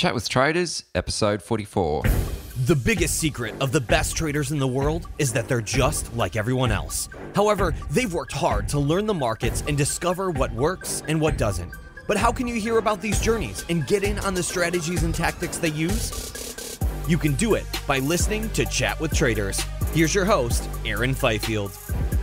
Chat with Traders, episode 44. The biggest secret of the best traders in the world is that they're just like everyone else. However, they've worked hard to learn the markets and discover what works and what doesn't. But how can you hear about these journeys and get in on the strategies and tactics they use? You can do it by listening to Chat with Traders. Here's your host, Aaron Fifield.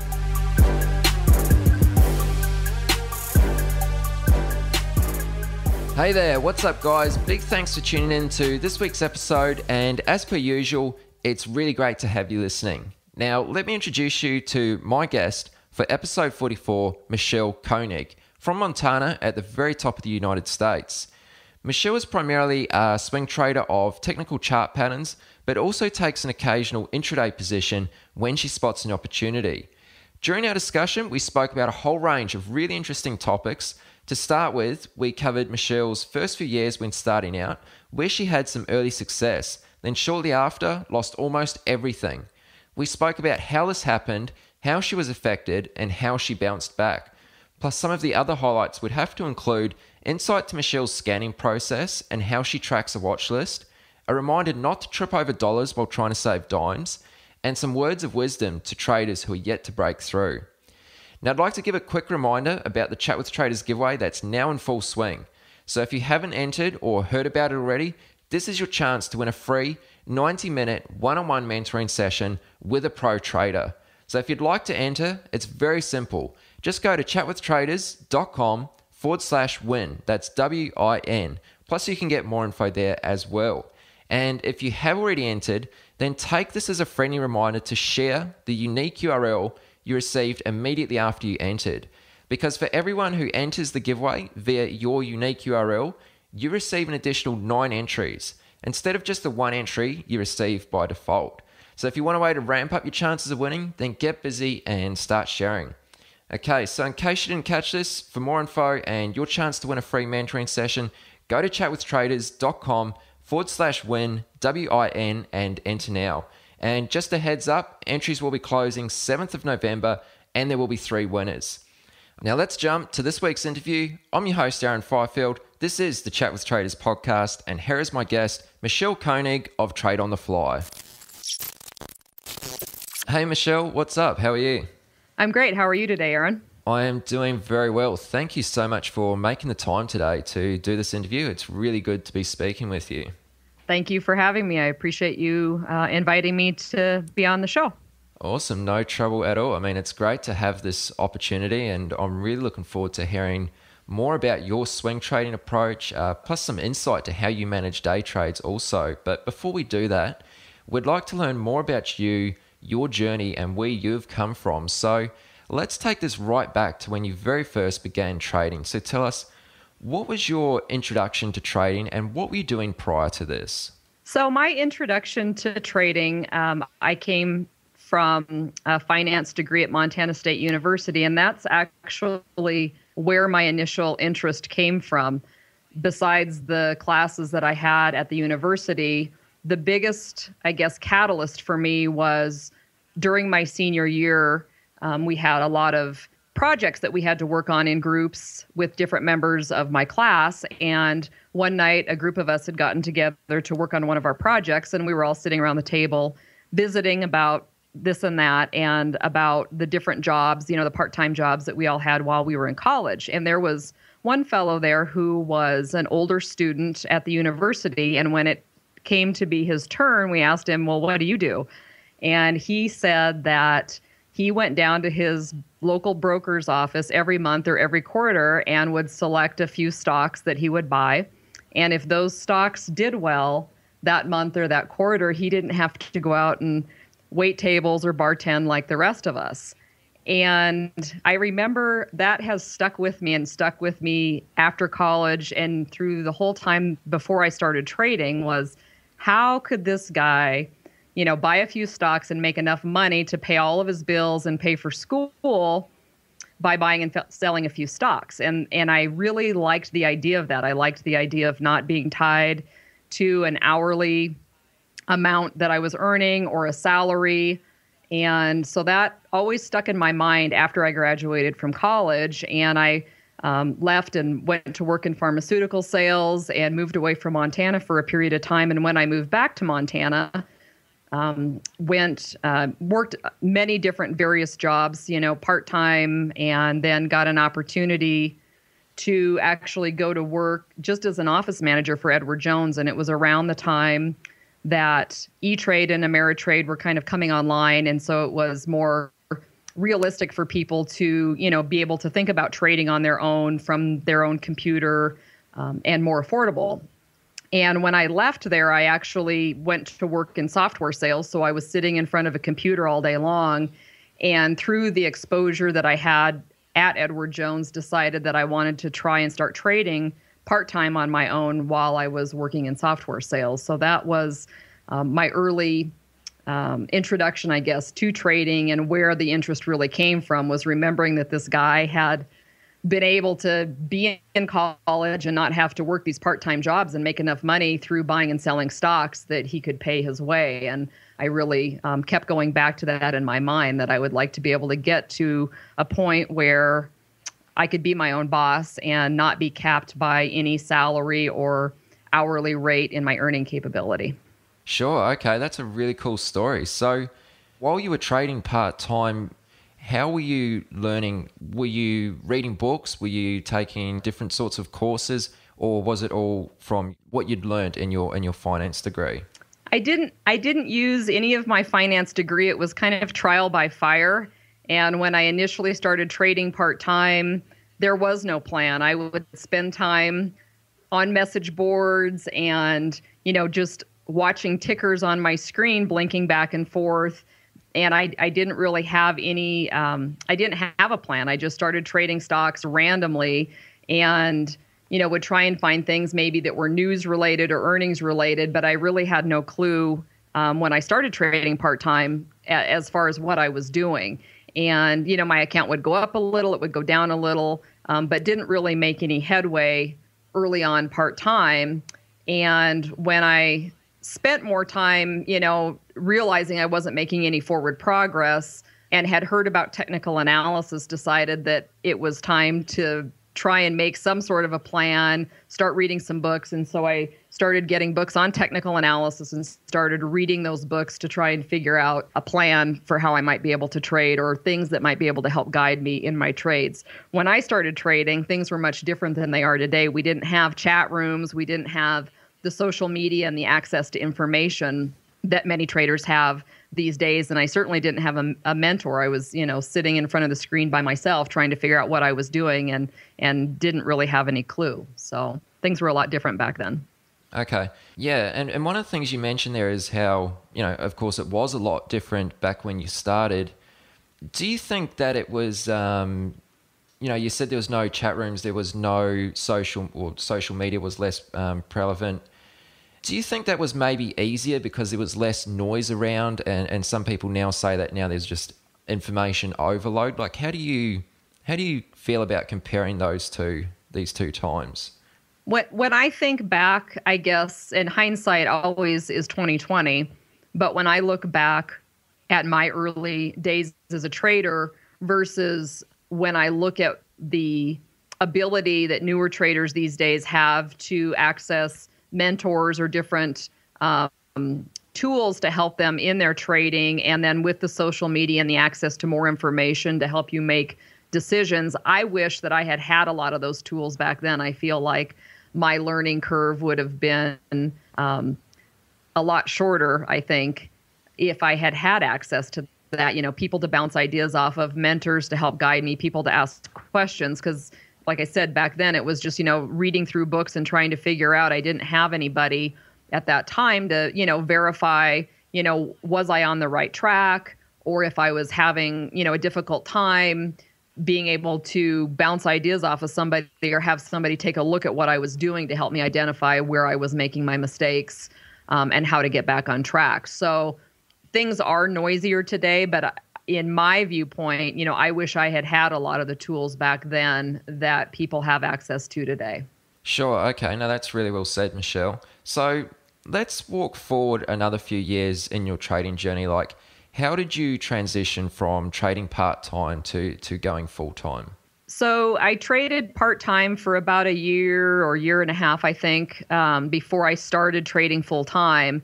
Hey there, what's up guys? Big thanks for tuning in to this week's episode, and as per usual, it's really great to have you listening. Now, let me introduce you to my guest for episode 44, Michelle Koenig, from Montana at the very top of the United States. Michelle is primarily a swing trader of technical chart patterns, but also takes an occasional intraday position when she spots an opportunity. During our discussion, we spoke about a whole range of really interesting topics. To start with, we covered Michelle's first few years when starting out, where she had some early success, then shortly after, lost almost everything. We spoke about how this happened, how she was affected, and how she bounced back. Plus, some of the other highlights would have to include insight to Michelle's scanning process and how she tracks a watch list, a reminder not to trip over dollars while trying to save dimes, and some words of wisdom to traders who are yet to break through. Now, I'd like to give a quick reminder about the Chat with Traders giveaway that's now in full swing. So if you haven't entered or heard about it already, this is your chance to win a free 90-minute one-on-one mentoring session with a pro trader. So if you'd like to enter, it's very simple. Just go to chatwithtraders.com/win. That's WIN. Plus you can get more info there as well. And if you have already entered, then take this as a friendly reminder to share the unique URL you received immediately after you entered. Because for everyone who enters the giveaway via your unique URL, you receive an additional 9 entries, instead of just the 1 entry you receive by default. So if you want a way to ramp up your chances of winning, then get busy and start sharing. Okay, so in case you didn't catch this, for more info and your chance to win a free mentoring session, go to chatwithtraders.com/win, WIN, and enter now. And just a heads up, entries will be closing 7th of November and there will be 3 winners. Now let's jump to this week's interview. I'm your host, Aaron Fifield. This is the Chat with Traders podcast, and here is my guest, Michelle Koenig of Trade on the Fly. Hey Michelle, what's up? How are you? I'm great. How are you today, Aaron? I am doing very well. Thank you so much for making the time today to do this interview. It's really good to be speaking with you. Thank you for having me. I appreciate you inviting me to be on the show. Awesome. No trouble at all. I mean, it's great to have this opportunity, and I'm really looking forward to hearing more about your swing trading approach, plus some insight to how you manage day trades also. But before we do that, we'd like to learn more about you, your journey, and where you've come from. So let's take this right back to when you very first began trading. So tell us, what was your introduction to trading and what were you doing prior to this? So my introduction to trading, I came from a finance degree at Montana State University, and that's actually where my initial interest came from. Besides the classes that I had at the university, the biggest, catalyst for me was during my senior year, we had a lot of projects that we had to work on in groups with different members of my class. And one night, a group of us had gotten together to work on one of our projects, and we were all sitting around the table visiting about this and that and about the different jobs, the part-time jobs that we all had while we were in college. And there was one fellow there who was an older student at the university. And when it came to be his turn, we asked him, well, what do you do? And he said that he went down to his local broker's office every month or every quarter and would select a few stocks that he would buy. And if those stocks did well that month or that quarter, he didn't have to go out and wait tables or bartend like the rest of us. And I remember that has stuck with me after college and through the whole time before I started trading was, how could this guy buy a few stocks and make enough money to pay all of his bills and pay for school by buying and selling a few stocks. And I really liked the idea of that. I liked the idea of not being tied to an hourly amount that I was earning or a salary. And so that always stuck in my mind after I graduated from college. And I left and went to work in pharmaceutical sales and moved away from Montana for a period of time. And when I moved back to Montana, worked many different various jobs, part-time, and then got an opportunity to actually go to work just as an office manager for Edward Jones. And it was around the time that E-Trade and Ameritrade were kind of coming online. And so it was more realistic for people to, be able to think about trading on their own from their own computer, and more affordable. And when I left there, I actually went to work in software sales. So I was sitting in front of a computer all day long. And through the exposure that I had at Edward Jones, decided that I wanted to try and start trading part-time on my own while I was working in software sales. So that was my early introduction, I guess, to trading, and where the interest really came from was remembering that this guy had been able to be in college and not have to work these part-time jobs and make enough money through buying and selling stocks that he could pay his way. And I really kept going back to that in my mind, that I would like to be able to get to a point where I could be my own boss and not be capped by any salary or hourly rate in my earning capability. Sure. Okay. That's a really cool story. So while you were trading part-time, how were you learning? Were you reading books? Were you taking different sorts of courses, or was it all from what you'd learned in your finance degree? I didn't use any of my finance degree. It was kind of trial by fire. And when I initially started trading part-time, there was no plan. I would spend time on message boards and, just watching tickers on my screen blinking back and forth. And I didn't really have any, I didn't have a plan. I just started trading stocks randomly and, would try and find things maybe that were news related or earnings related, but I really had no clue when I started trading part-time as far as what I was doing. And, my account would go up a little, it would go down a little, but didn't really make any headway early on part-time. And when I spent more time, realizing I wasn't making any forward progress and had heard about technical analysis, decided that it was time to try and make some sort of a plan, start reading some books. And so I started getting books on technical analysis and started reading those books to try and figure out a plan for how I might be able to trade, or things that might be able to help guide me in my trades. When I started trading, things were much different than they are today. We didn't have chat rooms. We didn't have the social media and the access to information that many traders have these days. And I certainly didn't have a mentor. I was, sitting in front of the screen by myself trying to figure out what I was doing, and didn't really have any clue. So things were a lot different back then. Okay. Yeah. And one of the things you mentioned there is how, of course it was a lot different back when you started. Do you think that it was, you said there was no chat rooms, there was no social media was less prevalent. Do you think that was maybe easier because there was less noise around, and some people now say that now there's just information overload? Like, how do you feel about comparing these two times? When I think back, I guess, in hindsight always is 2020, but when I look back at my early days as a trader versus when I look at the ability that newer traders these days have to access mentors or different tools to help them in their trading, and then with the social media and the access to more information to help you make decisions, I wish that I had a lot of those tools back then. I feel like my learning curve would have been a lot shorter, I think, if I had access to that, people to bounce ideas off of, mentors to help guide me, people to ask questions. Because like I said, back then it was just, reading through books and trying to figure out. I didn't have anybody at that time to, verify, was I on the right track, or if I was having, a difficult time, being able to bounce ideas off of somebody or have somebody take a look at what I was doing to help me identify where I was making my mistakes, and how to get back on track. So things are noisier today, but in my viewpoint, I wish I had a lot of the tools back then that people have access to today. Sure. Okay. No, that's really well said, Michelle. So let's walk forward another few years in your trading journey. Like, how did you transition from trading part-time to going full-time? So I traded part-time for about a year or year and a half, I think, before I started trading full-time.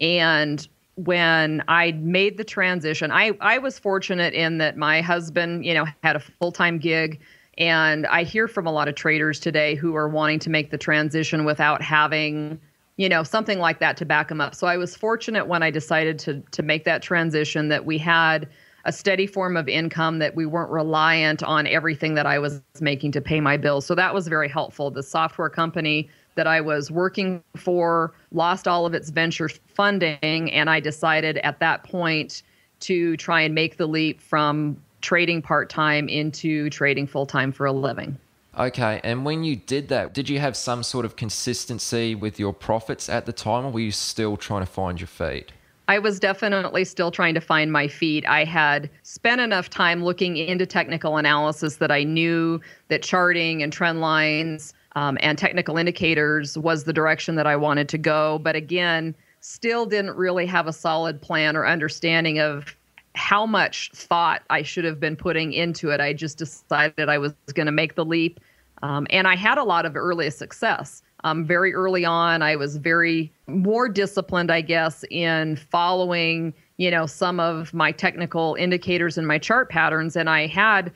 And when I made the transition, I was fortunate in that my husband, had a full-time gig. And I hear from a lot of traders today who are wanting to make the transition without having, something like that to back them up. So I was fortunate when I decided to make that transition that we had a steady form of income, that we weren't reliant on everything that I was making to pay my bills. So that was very helpful. The software company that I was working for lost all of its venture funding, and I decided at that point to try and make the leap from trading part-time into trading full-time for a living. Okay, and when you did that, did you have some sort of consistency with your profits at the time, or were you still trying to find your feet? I was definitely still trying to find my feet. I had spent enough time looking into technical analysis that I knew that charting and trend lines and technical indicators was the direction that I wanted to go. But again, still didn't really have a solid plan or understanding of how much thought I should have been putting into it. I just decided I was going to make the leap. And I had a lot of early success. Very early on, I was very more disciplined, I guess, in following, some of my technical indicators and my chart patterns. And I had,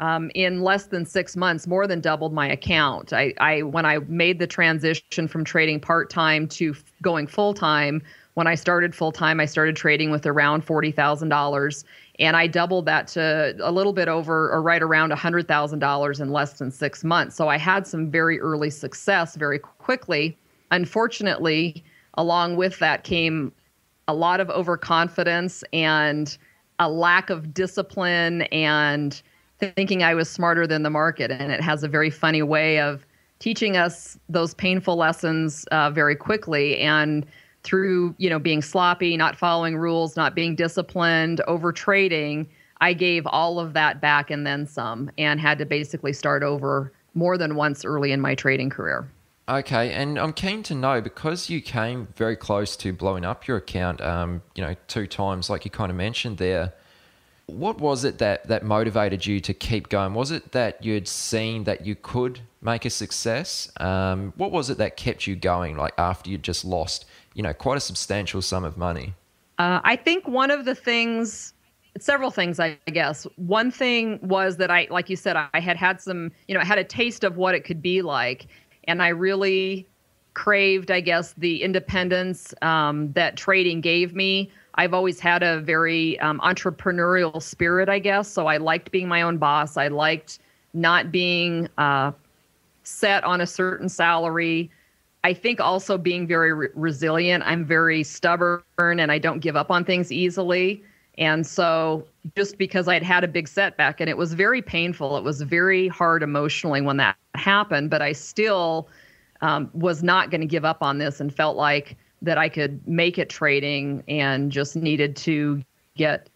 in less than 6 months, more than doubled my account. When I made the transition from trading part-time to going full-time, when I started full-time, I started trading with around $40,000. And I doubled that to a little bit over or right around $100,000 in less than 6 months. So I had some very early success very quickly. Unfortunately, along with that came a lot of overconfidence and a lack of discipline and thinking I was smarter than the market. And it has a very funny way of teaching us those painful lessons very quickly. And through, being sloppy, not following rules, not being disciplined, over trading, I gave all of that back and then some, and had to basically start over more than once early in my trading career. Okay, and I'm keen to know, because you came very close to blowing up your account, 2 times, like you kind of mentioned there. What was it that motivated you to keep going? Was it that you'd seen that you could make a success? What was it that kept you going, like after you'd just lost, quite a substantial sum of money? I think one of the things, several things, I guess. One thing was that like you said, I had some, I had a taste of what it could be like. And I really craved, I guess, the independence that trading gave me. I've always had a very entrepreneurial spirit, I guess. So I liked being my own boss. I liked not being set on a certain salary. I think also being very resilient. I'm very stubborn and I don't give up on things easily. And so just because I'd had a big setback, and it was very painful, it was very hard emotionally when that happened, but I still was not going to give up on this and felt like that I could make it trading and just needed to get,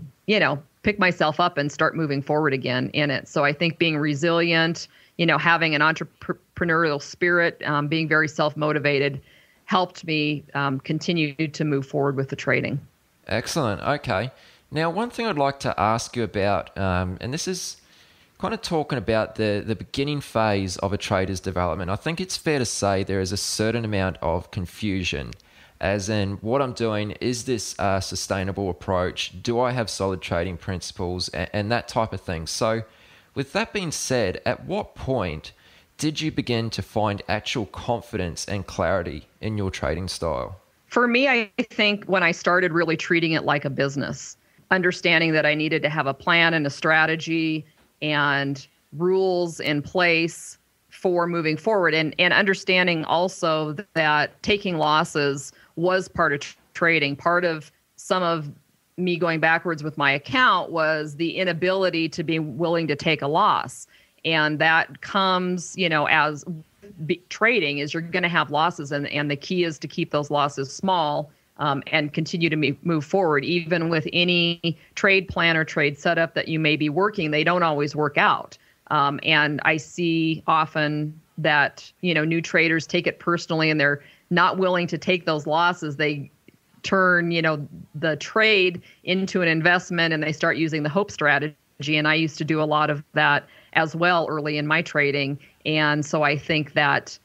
pick myself up and start moving forward again in it. So I think being resilient, having an entrepreneurial spirit, being very self-motivated helped me continue to move forward with the trading. Excellent. Okay. Now, one thing I'd like to ask you about, and this is kind of talking about the beginning phase of a trader's development. I think it's fair to say there is a certain amount of confusion, as in what I'm doing, is this a sustainable approach? Do I have solid trading principles and that type of thing? So with that being said, at what point did you begin to find actual confidence and clarity in your trading style? For me, I think when I started really treating it like a business, understanding that I needed to have a plan and a strategy and rules in place for moving forward, and understanding also that taking losses was part of trading. Part of some of me going backwards with my account was the inability to be willing to take a loss. And that comes, as trading is you're going to have losses, and the key is to keep those losses small and continue to move forward. Even with any trade plan or trade setup that you may be working, they don't always work out. And I see often that, new traders take it personally and they're not willing to take those losses. They turn, the trade into an investment and they start using the hope strategy. And I used to do a lot of that as well early in my trading. And so I think that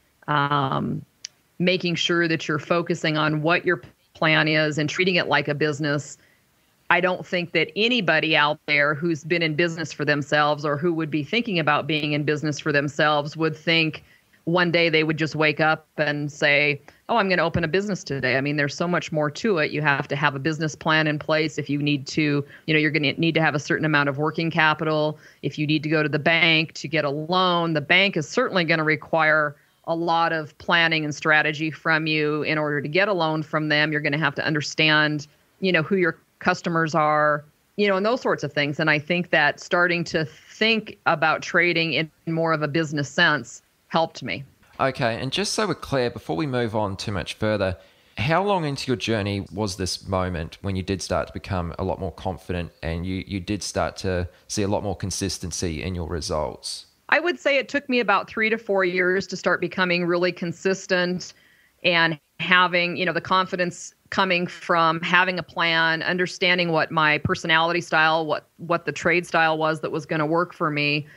making sure that you're focusing on what your plan is and treating it like a business. I don't think that anybody out there who's been in business for themselves or who would be thinking about being in business for themselves would think one day they would just wake up and say, oh, I'm going to open a business today. I mean, there's so much more to it. You have to have a business plan in place. If you need to, you're going to need to have a certain amount of working capital. If you need to go to the bank to get a loan, the bank is certainly going to require a lot of planning and strategy from you in order to get a loan from them. You're going to have to understand, who your customers are, and those sorts of things. And I think that starting to think about trading in more of a business sense helped me. Okay, and just so we're clear, before we move on too much further, how long into your journey was this moment when you did start to become a lot more confident and you did start to see a lot more consistency in your results? I would say it took me about 3 to 4 years to start becoming really consistent and having, the confidence coming from having a plan, understanding what my personality style, what the trade style was that was going to work for me.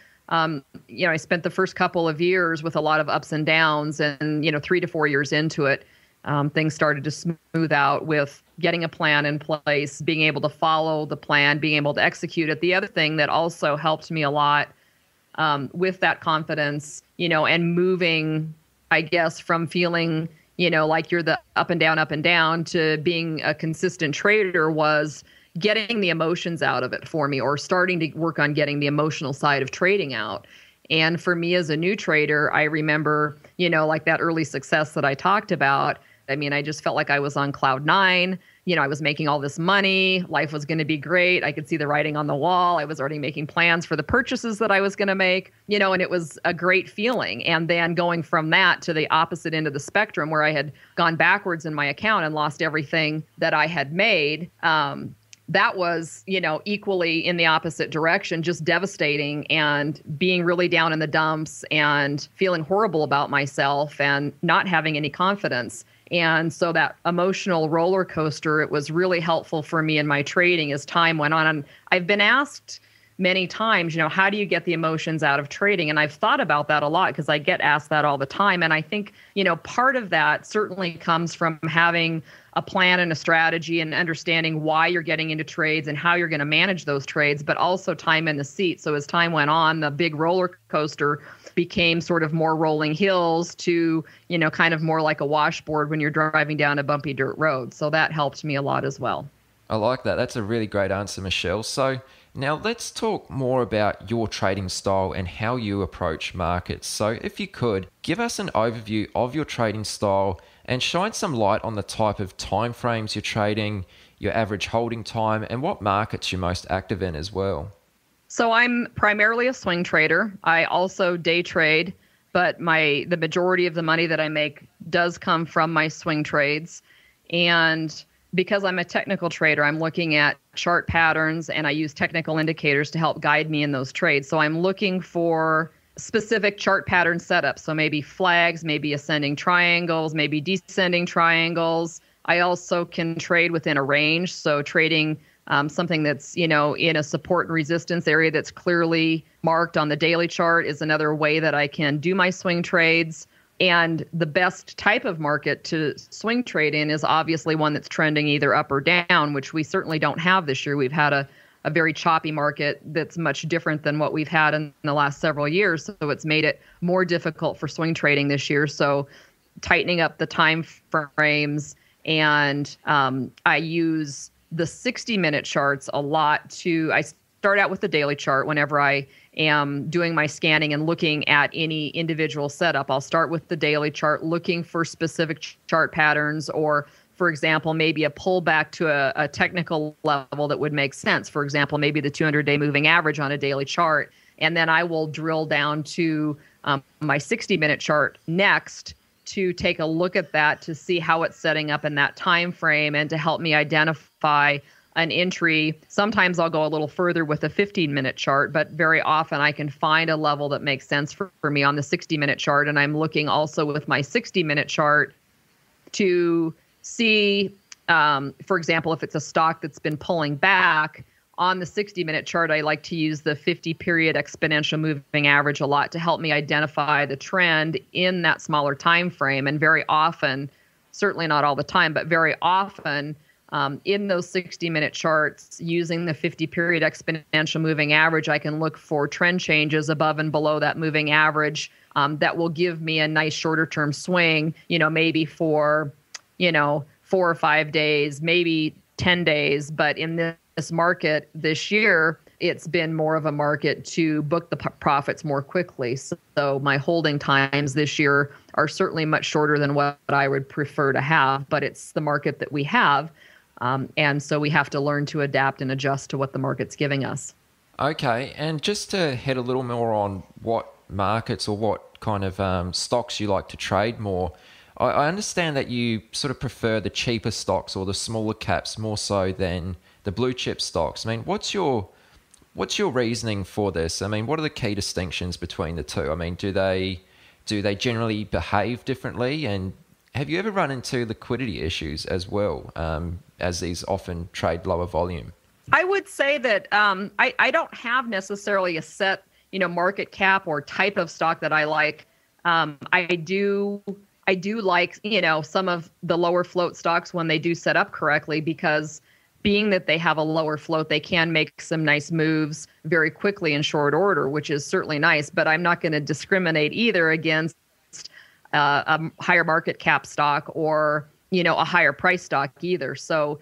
I spent the first couple of years with a lot of ups and downs, and 3 to 4 years into it, things started to smooth out with getting a plan in place, being able to follow the plan, being able to execute it. The other thing that also helped me a lot with that confidence, and moving, I guess, from feeling, like you're the up and down to being a consistent trader was getting the emotions out of it for me, or starting to work on getting the emotional side of trading out. And for me as a new trader, I remember, like that early success that I talked about. I mean, I just felt like I was on cloud nine. I was making all this money. Life was going to be great. I could see the writing on the wall. I was already making plans for the purchases that I was going to make, and it was a great feeling. And then going from that to the opposite end of the spectrum, where I had gone backwards in my account and lost everything that I had made, that was, equally in the opposite direction, just devastating, and being really down in the dumps and feeling horrible about myself and not having any confidence. And so that emotional roller coaster, it was really helpful for me in my trading as time went on. And I've been asked many times, how do you get the emotions out of trading? And I've thought about that a lot because I get asked that all the time. And I think, part of that certainly comes from having a plan and a strategy and understanding why you're getting into trades and how you're going to manage those trades, but also time in the seat. So as time went on, the big roller coaster became sort of more rolling hills to, kind of more like a washboard when you're driving down a bumpy dirt road. So that helped me a lot as well. I like that. That's a really great answer, Michelle. So now let's talk more about your trading style and how you approach markets. So if you could, give us an overview of your trading style and shine some light on the type of time frames you're trading, your average holding time, and what markets you're most active in as well. So I'm primarily a swing trader. I also day trade, but the majority of the money that I make does come from my swing trades. And because I'm a technical trader, I'm looking at chart patterns, and I use technical indicators to help guide me in those trades. So I'm looking for specific chart pattern setups. So maybe flags, maybe ascending triangles, maybe descending triangles. I also can trade within a range. So trading something that's, in a support and resistance area that's clearly marked on the daily chart is another way that I can do my swing trades. And the best type of market to swing trade in is obviously one that's trending either up or down, which we certainly don't have this year. We've had a very choppy market that's much different than what we've had in the last several years. So it's made it more difficult for swing trading this year. So tightening up the time frames, and I use the 60-minute charts a lot I start out with the daily chart whenever I am doing my scanning and looking at any individual setup. I'll start with the daily chart, looking for specific chart patterns, or for example, maybe a pullback to a technical level that would make sense. For example, maybe the 200-day moving average on a daily chart. And then I will drill down to my 60-minute chart next to take a look at that to see how it's setting up in that time frame and to help me identify an entry. Sometimes I'll go a little further with a 15-minute chart, but very often I can find a level that makes sense for me on the 60-minute chart. And I'm looking also with my 60-minute chart to see, for example, if it's a stock that's been pulling back, on the 60-minute chart, I like to use the 50-period exponential moving average a lot to help me identify the trend in that smaller time frame. And very often, certainly not all the time, but very often in those 60-minute charts, using the 50-period exponential moving average, I can look for trend changes above and below that moving average that will give me a nice shorter-term swing, maybe for, 4 or 5 days, maybe 10 days. But in this market this year, it's been more of a market to book the profits more quickly. So my holding times this year are certainly much shorter than what I would prefer to have, but it's the market that we have. And so we have to learn to adapt and adjust to what the market's giving us. Okay, and just to head a little more on what markets or what kind of stocks you like to trade more, I understand that you sort of prefer the cheaper stocks or the smaller caps more so than the blue chip stocks. I mean, what's your reasoning for this? I mean, what are the key distinctions between the two? I mean, do they generally behave differently? And have you ever run into liquidity issues as well, as these often trade lower volume? I would say that I don't have necessarily a set, market cap or type of stock that I like. I do like, some of the lower float stocks when they do set up correctly, because being that they have a lower float, they can make some nice moves very quickly in short order, which is certainly nice. But I'm not going to discriminate either against a higher market cap stock or, a higher price stock either. So,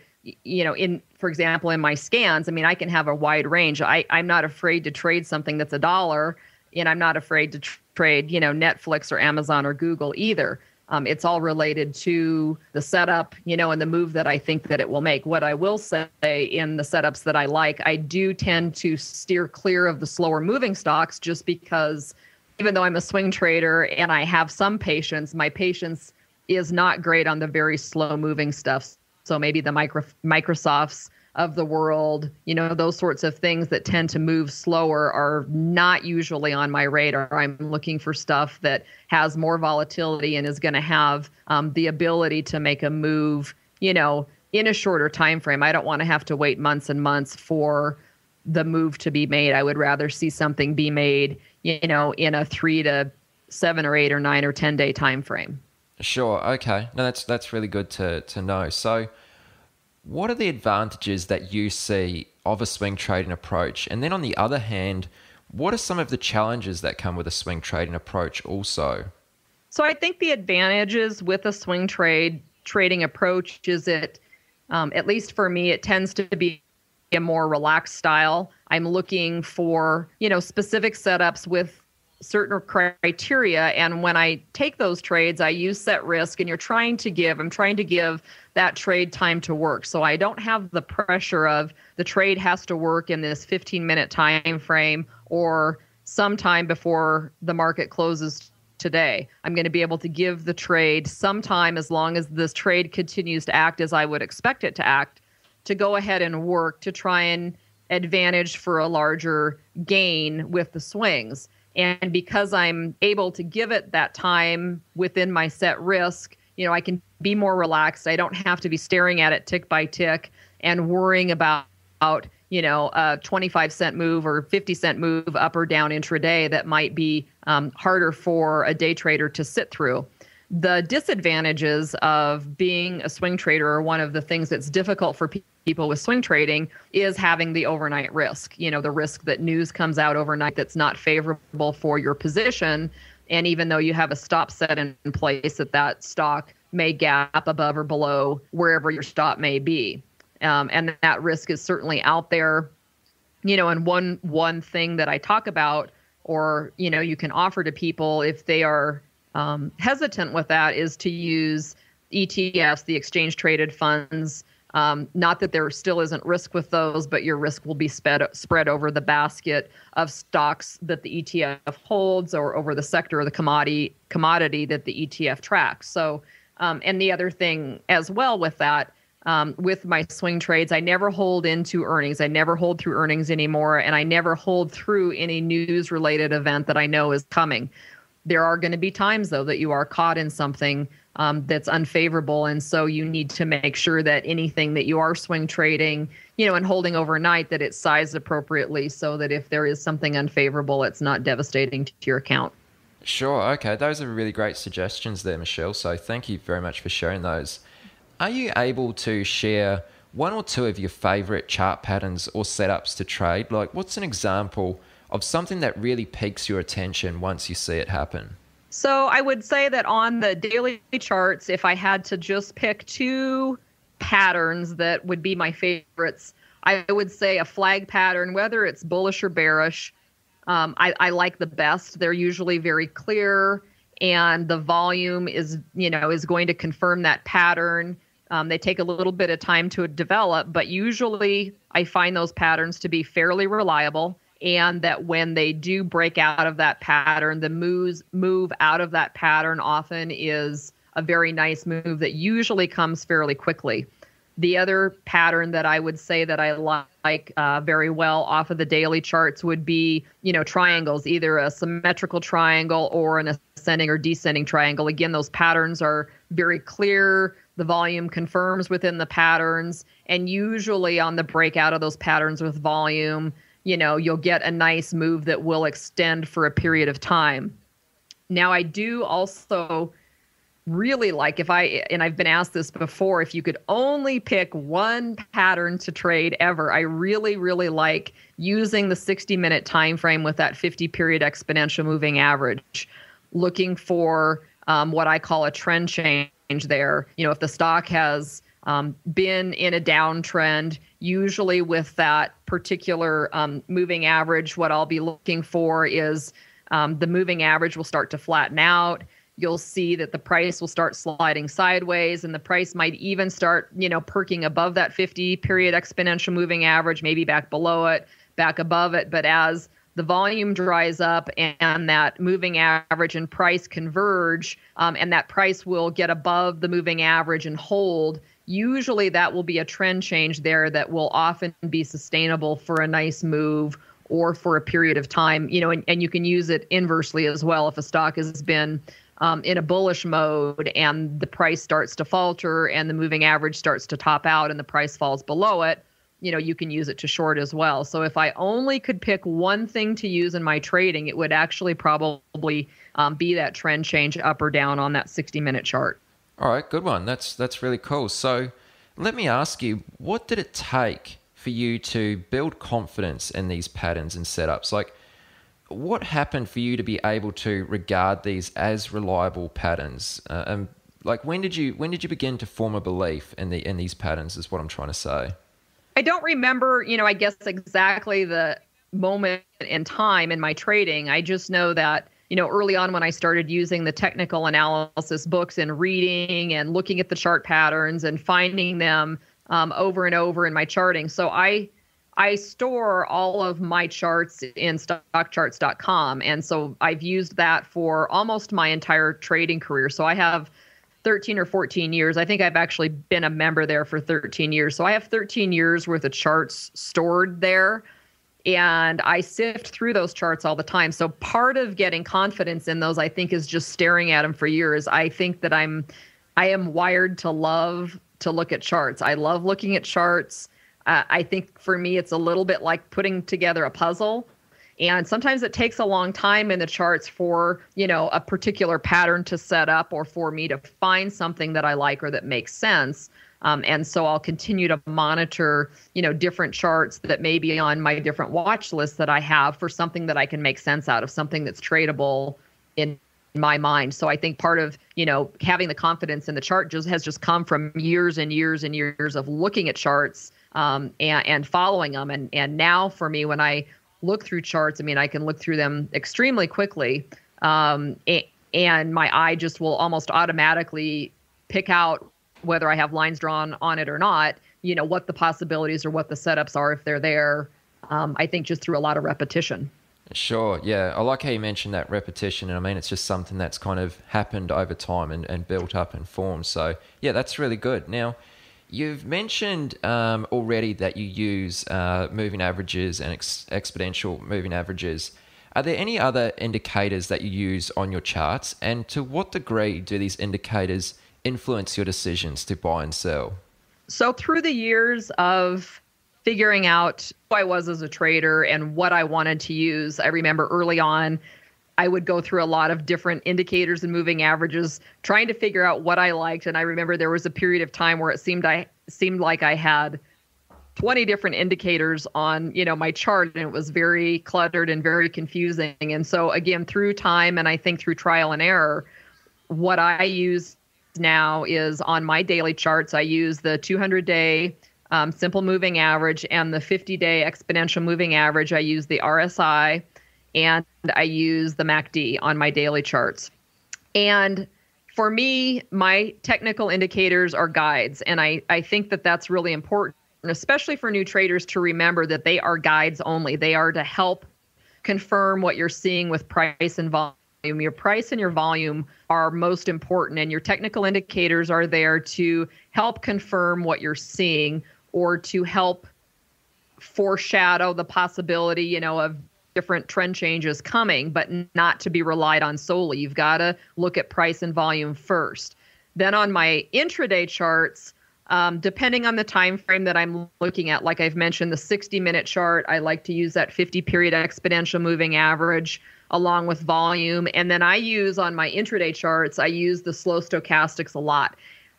for example, in my scans, I mean, I can have a wide range. I'm not afraid to trade something that's $1, and I'm not afraid to trade, Netflix or Amazon or Google either. It's all related to the setup, and the move that I think that it will make. What I will say in the setups that I like, I do tend to steer clear of the slower moving stocks, just because even though I'm a swing trader and I have some patience, my patience is not great on the very slow moving stuff. So maybe the Microsofts of the world, those sorts of things that tend to move slower are not usually on my radar. I'm looking for stuff that has more volatility and is going to have the ability to make a move, in a shorter time frame. I don't want to have to wait months and months for the move to be made. I would rather see something be made, in a 3 to 7 or 8 or 9 or 10 day time frame. Sure. Okay. No, that's really good to know. So what are the advantages that you see of a swing trading approach? And then on the other hand, what are some of the challenges that come with a swing trading approach also? So I think the advantages with a swing trading approach is it, at least for me, it tends to be a more relaxed style. I'm looking for, specific setups with certain criteria. And when I take those trades, I use set risk, and I'm trying to give that trade time to work. So I don't have the pressure of the trade has to work in this 15-minute time frame or sometime before the market closes today. I'm going to be able to give the trade some time, as long as this trade continues to act as I would expect it to act, to go ahead and work to try and advantage for a larger gain with the swings. And because I'm able to give it that time within my set risk, I can be more relaxed. I don't have to be staring at it tick by tick and worrying about, a 25-cent move or 50-cent move up or down intraday that might be harder for a day trader to sit through. The disadvantages of being a swing trader, or one of the things that's difficult for people with swing trading, is having the overnight risk. The risk that news comes out overnight that's not favorable for your position. And even though you have a stop set in place, that stock may gap above or below wherever your stop may be. And that risk is certainly out there. And one thing that I talk about, or, you can offer to people if they are hesitant with that, is to use ETFs, the exchange traded funds. Not that there still isn't risk with those, but your risk will be spread over the basket of stocks that the ETF holds, or over the sector or the commodity that the ETF tracks. So, and the other thing as well with that, with my swing trades, I never hold into earnings. I never hold through earnings anymore, and I never hold through any news-related event that I know is coming. There are going to be times, though, that you are caught in something that's unfavorable. And so you need to make sure that anything that you are swing trading, and holding overnight, that it's sized appropriately so that if there is something unfavorable, it's not devastating to your account. Sure. Okay. Those are really great suggestions there, Michelle. So thank you very much for sharing those. Are you able to share one or two of your favorite chart patterns or setups to trade? Like, what's an example of something that really piques your attention once you see it happen? So I would say that on the daily charts, if I had to just pick two patterns that would be my favorites, I would say a flag pattern, whether it's bullish or bearish, I like the best. They're usually very clear, and the volume is going to confirm that pattern. They take a little bit of time to develop, but usually I find those patterns to be fairly reliable, and that when they do break out of that pattern, the move out of that pattern often is a very nice move that usually comes fairly quickly. The other pattern that I would say that I like very well off of the daily charts would be, triangles, either a symmetrical triangle or an ascending or descending triangle. Again, those patterns are very clear. The volume confirms within the patterns. And usually on the breakout of those patterns with volume, you'll get a nice move that will extend for a period of time. Now, I do also really like, and I've been asked this before, if you could only pick one pattern to trade ever, I really, really like using the 60-minute time frame with that 50-period exponential moving average, looking for what I call a trend change there. If the stock has been in a downtrend, usually with that particular moving average, what I'll be looking for is the moving average will start to flatten out. You'll see that the price will start sliding sideways, and the price might even start, perking above that 50-period exponential moving average, maybe back below it, back above it. But as the volume dries up and that moving average and price converge, and that price will get above the moving average and hold, usually that will be a trend change there that will often be sustainable for a nice move or for a period of time, and you can use it inversely as well. If a stock has been in a bullish mode and the price starts to falter and the moving average starts to top out and the price falls below it, you can use it to short as well. So if I only could pick one thing to use in my trading, it would actually probably be that trend change up or down on that 60-minute chart. All right, good one. That's really cool. So let me ask you, what did it take for you to build confidence in these patterns and setups? Like, what happened for you to be able to regard these as reliable patterns? And like, when did you begin to form a belief in these patterns? Is what I'm trying to say. I don't remember, I guess exactly the moment in time in my trading. I just know that, early on when I started using the technical analysis books and reading and looking at the chart patterns and finding them over and over in my charting. So I store all of my charts in stockcharts.com. And so I've used that for almost my entire trading career. So I have 13 or 14 years. I think I've actually been a member there for 13 years. So I have 13 years worth of charts stored there. And I sift through those charts all the time. So part of getting confidence in those, I think, is just staring at them for years. I think that I am wired to love to look at charts. I love looking at charts. I think for me, it's a little bit like putting together a puzzle. And sometimes it takes a long time in the charts for, a particular pattern to set up or for me to find something that I like or that makes sense. And so I'll continue to monitor, different charts that may be on my different watch lists that I have for something that I can make sense out of, something that's tradable in my mind. So I think part of, having the confidence in the chart has just come from years and years and years of looking at charts and following them. And now for me, when I look through charts, I can look through them extremely quickly. And my eye just will almost automatically pick out whether I have lines drawn on it or not, what the possibilities or what the setups are if they're there. I think just through a lot of repetition. Sure. Yeah. I like how you mentioned that repetition. And it's just something that's kind of happened over time and built up and formed. So yeah, that's really good. Now, you've mentioned already that you use moving averages and exponential moving averages. Are there any other indicators that you use on your charts? And to what degree do these indicators influence your decisions to buy and sell? So through the years of figuring out who I was as a trader and what I wanted to use, I remember early on, I would go through a lot of different indicators and moving averages, trying to figure out what I liked. And I remember there was a period of time where it seemed like I had 20 different indicators on, my chart, and it was very cluttered and very confusing. And so again, through time and I think through trial and error, what I use now is on my daily charts, I use the 200-day simple moving average and the 50-day exponential moving average. I use the RSI and I use the MACD on my daily charts. And for me, my technical indicators are guides. And I think that that's really important, especially for new traders, to remember that they are guides only. They are to help confirm what you're seeing with price and volume. Your price and your volume are most important, and your technical indicators are there to help confirm what you're seeing or to help foreshadow the possibility, of different trend changes coming, but not to be relied on solely. You've got to look at price and volume first. Then on my intraday charts, depending on the time frame that I'm looking at, like I've mentioned, the 60-minute chart, I like to use that 50-period exponential moving average along with volume. And then I use on my intraday charts, I use the slow stochastics a lot.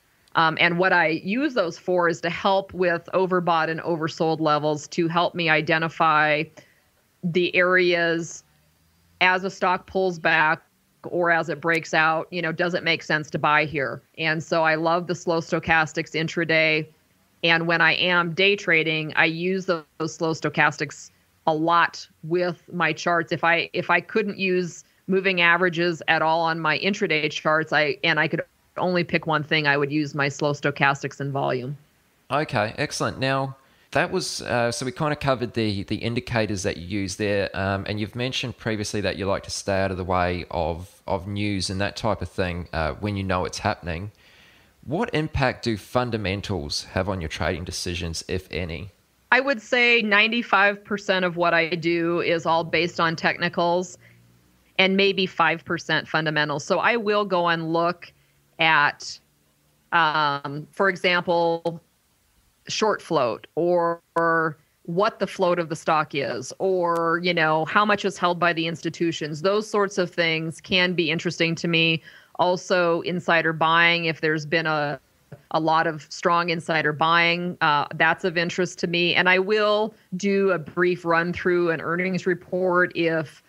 And what I use those for is to help with overbought and oversold levels, to help me identify the areas as a stock pulls back or as it breaks out, does it make sense to buy here? And so I love the slow stochastics intraday. And when I am day trading, I use those slow stochastics a lot with my charts. If I couldn't use moving averages at all on my intraday charts, I could only pick one thing, I would use my slow stochastics and volume. Okay, excellent. Now, that was, so we kind of covered the indicators that you use there, and you've mentioned previously that you like to stay out of the way of news and that type of thing when you know it's happening. What impact do fundamentals have on your trading decisions, if any? I would say 95% of what I do is all based on technicals and maybe 5% fundamentals. So I will go and look at, for example, short float or what the float of the stock is, or, how much is held by the institutions. Those sorts of things can be interesting to me. Also, insider buying, if there's been a lot of strong insider buying, that's of interest to me. And I will do a brief run through an earnings report if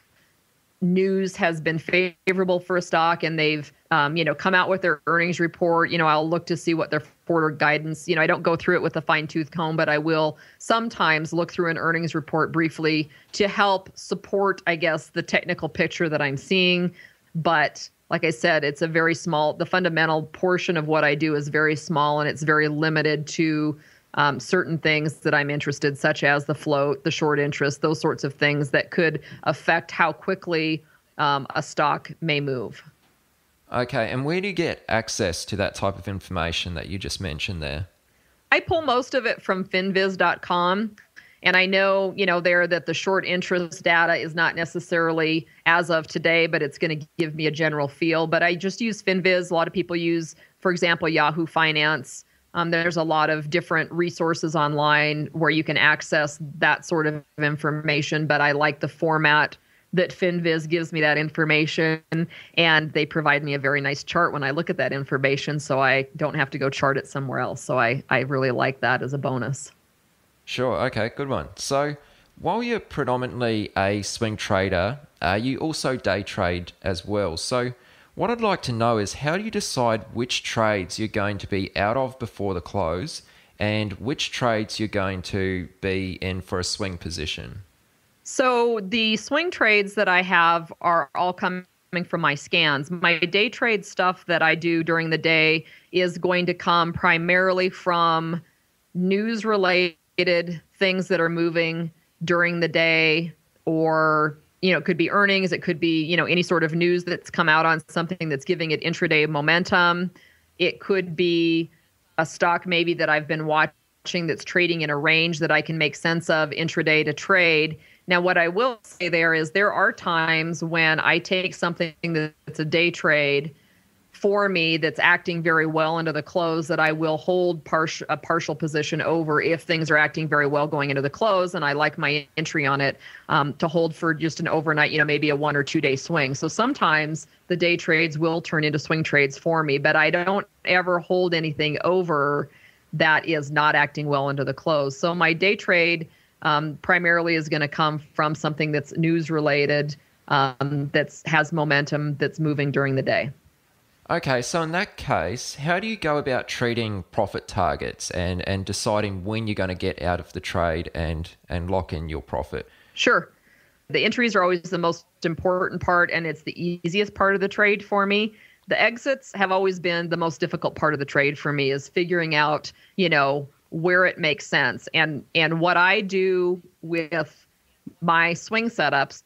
news has been favorable for a stock and they've, come out with their earnings report. I'll look to see what their forward guidance, I don't go through it with a fine tooth comb, but I will sometimes look through an earnings report briefly to help support, I guess, the technical picture that I'm seeing. But like I said, it's the fundamental portion of what I do is very small, and it's very limited to certain things that I'm interested, such as the float, the short interest, those sorts of things that could affect how quickly a stock may move. Okay, and where do you get access to that type of information that you just mentioned there? I pull most of it from finviz.com. And I know, there that the short interest data is not necessarily as of today, but it's going to give me a general feel. But I just use FinViz. A lot of people use, for example, Yahoo Finance. There's a lot of different resources online where you can access that sort of information. But I like the format that FinViz gives me that information, and they provide me a very nice chart when I look at that information, so I don't have to go chart it somewhere else. So I really like that as a bonus. Sure. Okay, good one. So while you're predominantly a swing trader, you also day trade as well. So what I'd like to know is, how do you decide which trades you're going to be out of before the close and which trades you're going to be in for a swing position? So the swing trades that I have are all coming from my scans. My day trade stuff that I do during the day is going to come primarily from news-related things that are moving during the day, or, it could be earnings. It could be, any sort of news that's come out on something that's giving it intraday momentum. It could be a stock maybe that I've been watching that's trading in a range that I can make sense of intraday to trade. Now, what I will say there is there are times when I take something that's a day trade for me that's acting very well into the close that I will hold a partial position over if things are acting very well going into the close, and I like my entry on it to hold for just an overnight, maybe a 1 or 2 day swing. So sometimes the day trades will turn into swing trades for me, but I don't ever hold anything over that is not acting well into the close. So my day trade primarily is going to come from something that's news related, that has momentum, that's moving during the day. Okay, so in that case, how do you go about treating profit targets and deciding when you're going to get out of the trade and lock in your profit? Sure. The entries are always the most important part, and it's the easiest part of the trade for me. The exits have always been the most difficult part of the trade for me, is figuring out, where it makes sense. And what I do with my swing setups,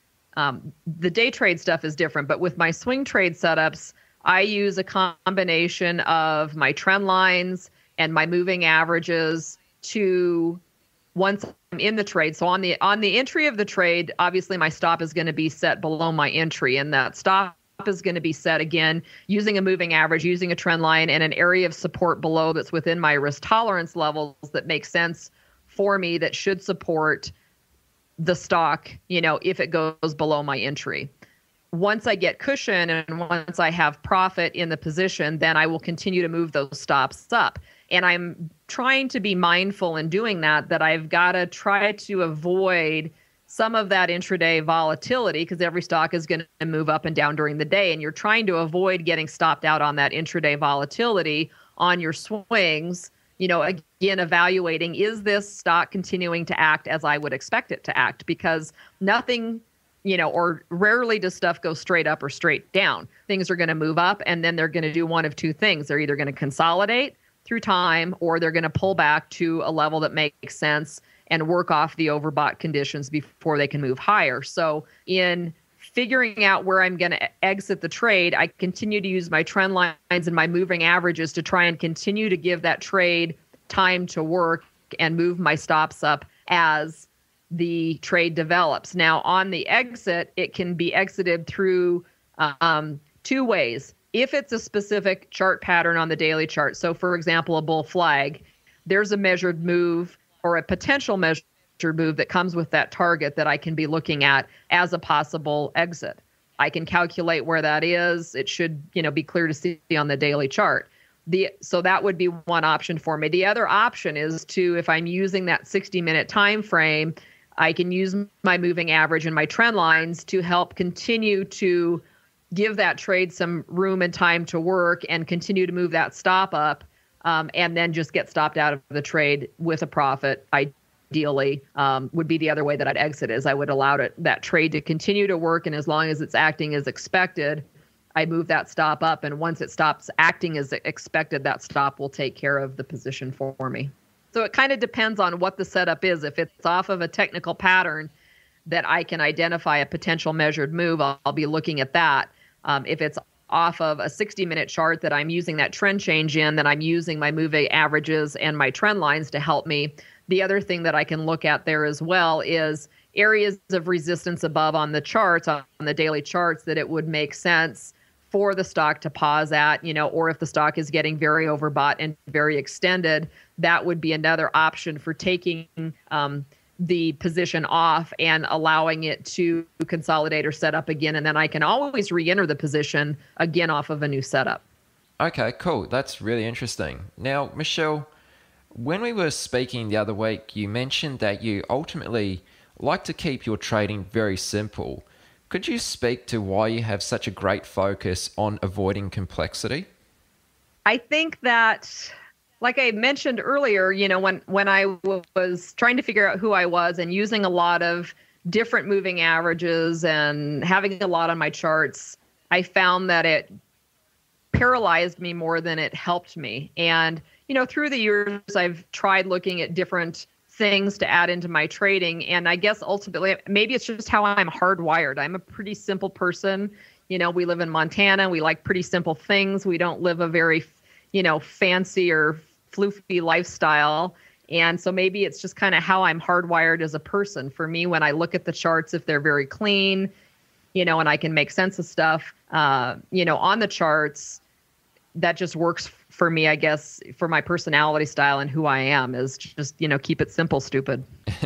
the day trade stuff is different, but with my swing trade setups, I use a combination of my trend lines and my moving averages to, once I'm in the trade. So on the entry of the trade, obviously my stop is going to be set below my entry, and that stop is going to be set again using a moving average, using a trend line, and an area of support below that's within my risk tolerance levels that makes sense for me, that should support the stock, if it goes below my entry. Once I get cushion and once I have profit in the position, then I will continue to move those stops up. And I'm trying to be mindful in doing that I've got to try to avoid some of that intraday volatility, because every stock is going to move up and down during the day. And you're trying to avoid getting stopped out on that intraday volatility on your swings. Again, evaluating, is this stock continuing to act as I would expect it to act? Because nothing, or rarely does stuff go straight up or straight down. Things are going to move up, and then they're going to do one of two things. They're either going to consolidate through time, or they're going to pull back to a level that makes sense and work off the overbought conditions before they can move higher. So in figuring out where I'm going to exit the trade, I continue to use my trend lines and my moving averages to try and continue to give that trade time to work and move my stops up as the trade develops. Now, on the exit, it can be exited through two ways. If it's a specific chart pattern on the daily chart, so for example, a bull flag, there's a measured move or a potential measured move that comes with that target that I can be looking at as a possible exit. I can calculate where that is. It should, be clear to see on the daily chart. So that would be one option for me. The other option is to, if I'm using that 60-minute time frame, I can use my moving average and my trend lines to help continue to give that trade some room and time to work and continue to move that stop up, and then just get stopped out of the trade with a profit. Ideally, would be the other way that I'd exit, is I would allow that trade to continue to work, and as long as it's acting as expected, I move that stop up, and once it stops acting as expected, that stop will take care of the position for me. So it kind of depends on what the setup is. If it's off of a technical pattern that I can identify a potential measured move, I'll be looking at that. If it's off of a 60-minute chart that I'm using that trend change in, then I'm using my moving averages and my trend lines to help me. The other thing that I can look at there as well is areas of resistance above on the charts, on the daily charts, that it would make sense for the stock to pause at, or if the stock is getting very overbought and very extended, that would be another option for taking the position off and allowing it to consolidate or set up again. And then I can always re-enter the position again off of a new setup. Okay, cool. That's really interesting. Now, Michelle, when we were speaking the other week, you mentioned that you ultimately like to keep your trading very simple. Could you speak to why you have such a great focus on avoiding complexity? I think that, like I mentioned earlier, when I was trying to figure out who I was and using a lot of different moving averages and having a lot on my charts, I found that it paralyzed me more than it helped me. And, through the years, I've tried looking at different things to add into my trading. And I guess ultimately, maybe it's just how I'm hardwired. I'm a pretty simple person. We live in Montana. We like pretty simple things. We don't live a very, fancy or floofy lifestyle. And so maybe it's just kind of how I'm hardwired as a person. For me, when I look at the charts, if they're very clean, and I can make sense of stuff, on the charts, that just works for me, I guess, for my personality style and who I am, is just, keep it simple, stupid.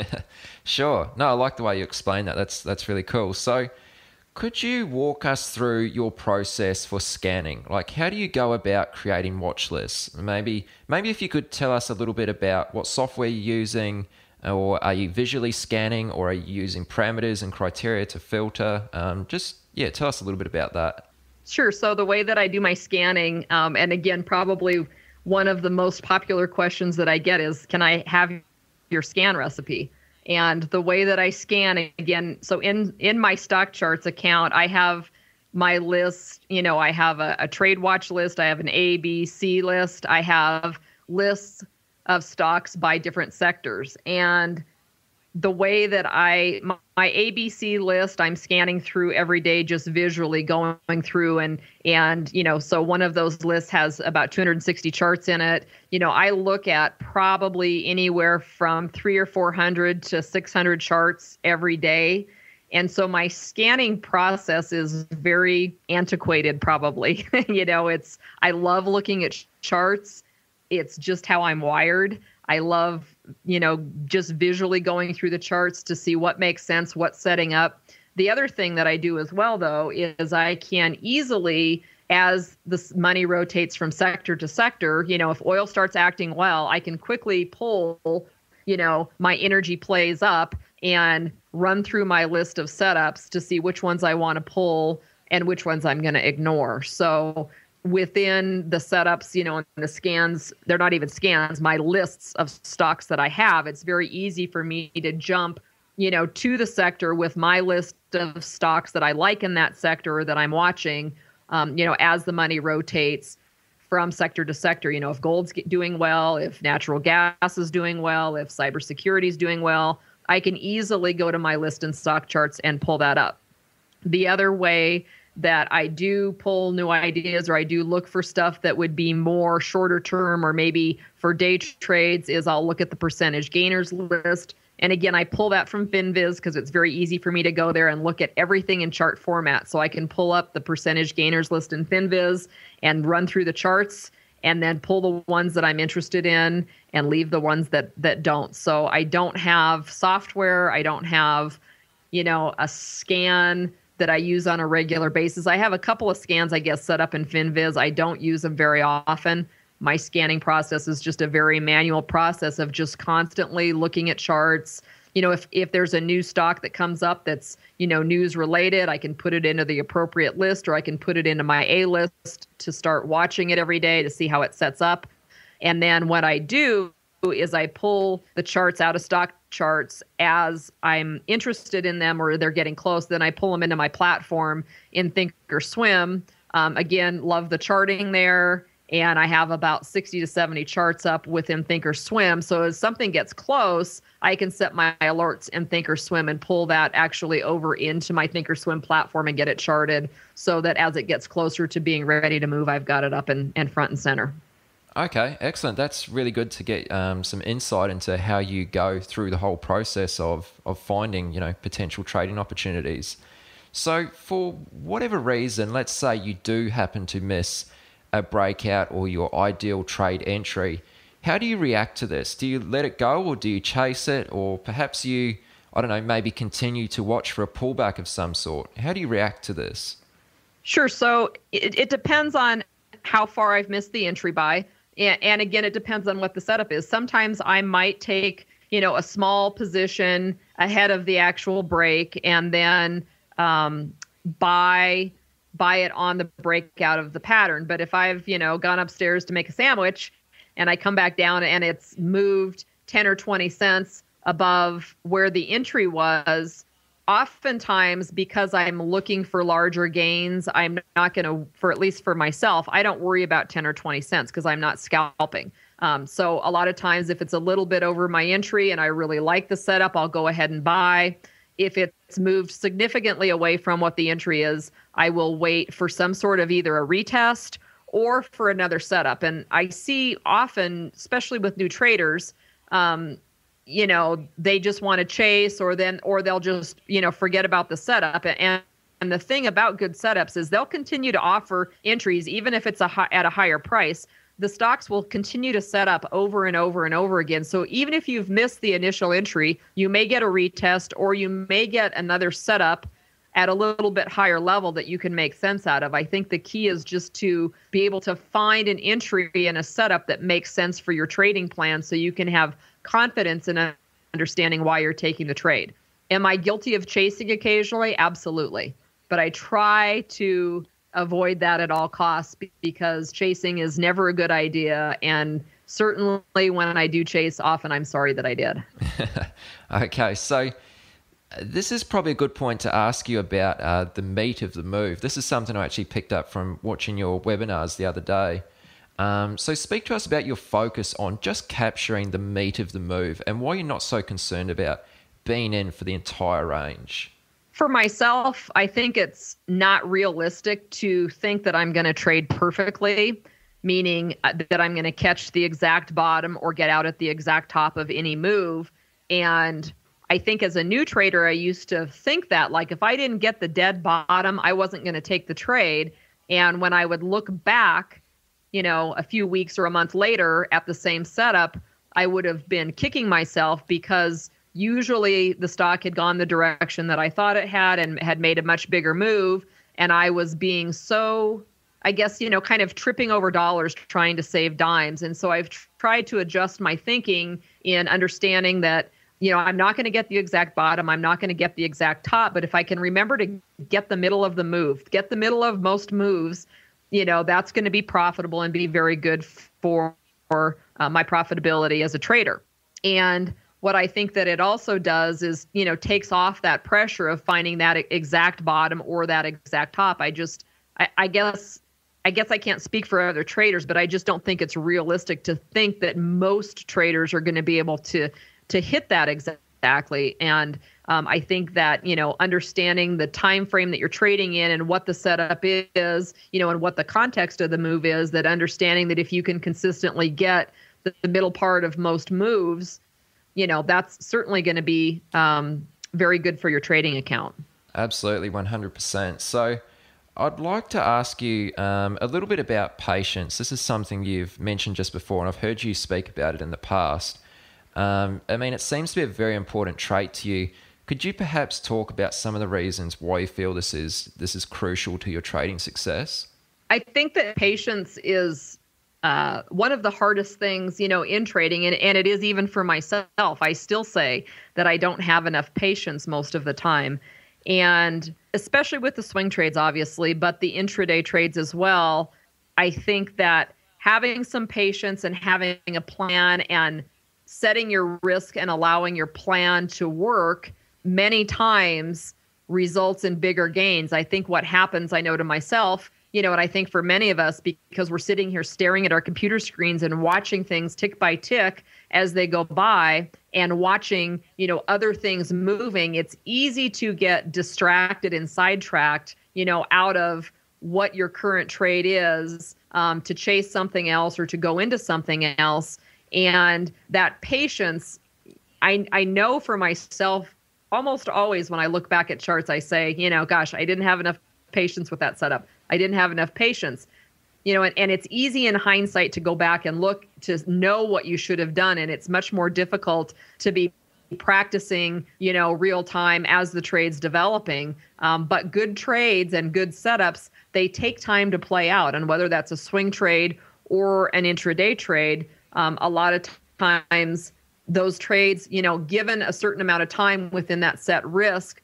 Sure. No, I like the way you explain that. That's really cool. So could you walk us through your process for scanning? Like, how do you go about creating watch lists? Maybe if you could tell us a little bit about what software you're using, or are you visually scanning, or are you using parameters and criteria to filter? Tell us a little bit about that. Sure. So the way that I do my scanning, and again, probably one of the most popular questions that I get is, can I have your scan recipe? And the way that I scan, again, so in my stock charts account, I have my list. I have a trade watch list. I have an A, B, C list. I have lists of stocks by different sectors. And the way that my ABC list, I'm scanning through every day, just visually going through and so one of those lists has about 260 charts in it. I look at probably anywhere from 300 or 400 to 600 charts every day. And so my scanning process is very antiquated, probably. I love looking at charts. It's just how I'm wired. I love, just visually going through the charts to see what makes sense, what's setting up. The other thing that I do as well, though, is I can easily, as the money rotates from sector to sector, if oil starts acting well, I can quickly pull, my energy plays up and run through my list of setups to see which ones I want to pull and which ones I'm going to ignore. So within the setups, and the scans, they're not even scans, my lists of stocks that I have, it's very easy for me to jump, to the sector with my list of stocks that I like in that sector that I'm watching, as the money rotates from sector to sector. If gold's doing well, if natural gas is doing well, if cybersecurity is doing well, I can easily go to my list and stock charts and pull that up. The other way that I do pull new ideas, or I do look for stuff that would be more shorter term or maybe for day trades, is I'll look at the percentage gainers list. And again, I pull that from FinViz because it's very easy for me to go there and look at everything in chart format. So I can pull up the percentage gainers list in FinViz and run through the charts and then pull the ones that I'm interested in and leave the ones that don't. So I don't have software. I don't have, a scan that I use on a regular basis. I have a couple of scans, I guess, set up in FinViz. I don't use them very often. My scanning process is just a very manual process of just constantly looking at charts. If there's a new stock that comes up that's, news related, I can put it into the appropriate list, or I can put it into my A list to start watching it every day to see how it sets up. And then what I do is I pull the charts out of stock charts as I'm interested in them or they're getting close. Then I pull them into my platform in Thinkorswim. Again, love the charting there. And I have about 60 to 70 charts up within Thinkorswim. So as something gets close, I can set my alerts in Thinkorswim and pull that actually over into my Thinkorswim platform and get it charted so that as it gets closer to being ready to move, I've got it up and front and center. Okay, excellent. That's really good to get some insight into how you go through the whole process of finding, potential trading opportunities. So for whatever reason, let's say you do happen to miss a breakout or your ideal trade entry, how do you react to this? Do you let it go, or do you chase it, or perhaps you, maybe continue to watch for a pullback of some sort? How do you react to this? Sure. So it depends on how far I've missed the entry by. And again, it depends on what the setup is. Sometimes I might take, a small position ahead of the actual break and then buy it on the breakout of the pattern. But if I've, gone upstairs to make a sandwich and I come back down and it's moved 10 or 20 cents above where the entry was, oftentimes because I'm looking for larger gains, I'm not going to, for at least for myself, I don't worry about 10 or 20 cents because I'm not scalping. So a lot of times if it's a little bit over my entry and I really like the setup, I'll go ahead and buy. If it's moved significantly away from what the entry is, I will wait for some sort of either a retest or for another setup. And I see often, especially with new traders, they just want to chase or they'll just, forget about the setup. And And the thing about good setups is they'll continue to offer entries, even if it's at a higher price. The stocks will continue to set up over and over and over again. So even if you've missed the initial entry, you may get a retest, or you may get another setup at a little bit higher level that you can make sense out of. I think the key is just to be able to find an entry and a setup that makes sense for your trading plan, so you can have confidence in understanding why you're taking the trade. Am I guilty of chasing occasionally? Absolutely. But I try to avoid that at all costs, because chasing is never a good idea. And certainly when I do chase, often I'm sorry that I did. Okay, so this is probably a good point to ask you about the meat of the move. This is something I actually picked up from watching your webinars the other day. So speak to us about your focus on just capturing the meat of the move and why you're not so concerned about being in for the entire range. For myself, I think it's not realistic to think that I'm going to trade perfectly, meaning that I'm going to catch the exact bottom or get out at the exact top of any move. And I think as a new trader, I used to think that, like, if I didn't get the dead bottom, I wasn't going to take the trade. And when I would look back, a few weeks or a month later at the same setup, I would have been kicking myself, because usually the stock had gone the direction that I thought it had and had made a much bigger move. And I was being so, I guess, kind of tripping over dollars trying to save dimes. And so I've tried to adjust my thinking in understanding that, I'm not going to get the exact bottom. I'm not going to get the exact top. But if I can remember to get the middle of the move, get the middle of most moves, that's going to be profitable and be very good for my profitability as a trader. And what I think that it also does is, takes off that pressure of finding that exact bottom or that exact top. I guess I can't speak for other traders, but I just don't think it's realistic to think that most traders are going to be able to hit that exactly. And I think that, understanding the time frame that you're trading in and what the setup is, and what the context of the move is, that understanding that if you can consistently get the middle part of most moves, that's certainly going to be very good for your trading account. Absolutely, 100%. So I'd like to ask you a little bit about patience. This is something you've mentioned just before, and I've heard you speak about it in the past. It seems to be a very important trait to you. Could you perhaps talk about some of the reasons why you feel this is crucial to your trading success? I think that patience is one of the hardest things, in trading, and it is even for myself. I still say that I don't have enough patience most of the time, and especially with the swing trades, obviously, but the intraday trades as well. I think that having some patience and having a plan and setting your risk and allowing your plan to work many times results in bigger gains. I think what happens, I know to myself, and I think for many of us, because we're sitting here staring at our computer screens and watching things tick by tick as they go by and watching, other things moving, it's easy to get distracted and sidetracked, out of what your current trade is, to chase something else or to go into something else. And that patience, I know for myself, almost always when I look back at charts, I say, gosh, I didn't have enough patience with that setup. I didn't have enough patience, and it's easy in hindsight to go back and look to know what you should have done. And it's much more difficult to be practicing, real time as the trade's developing. But good trades and good setups, they take time to play out. And whether that's a swing trade or an intraday trade, a lot of times those trades, given a certain amount of time within that set risk,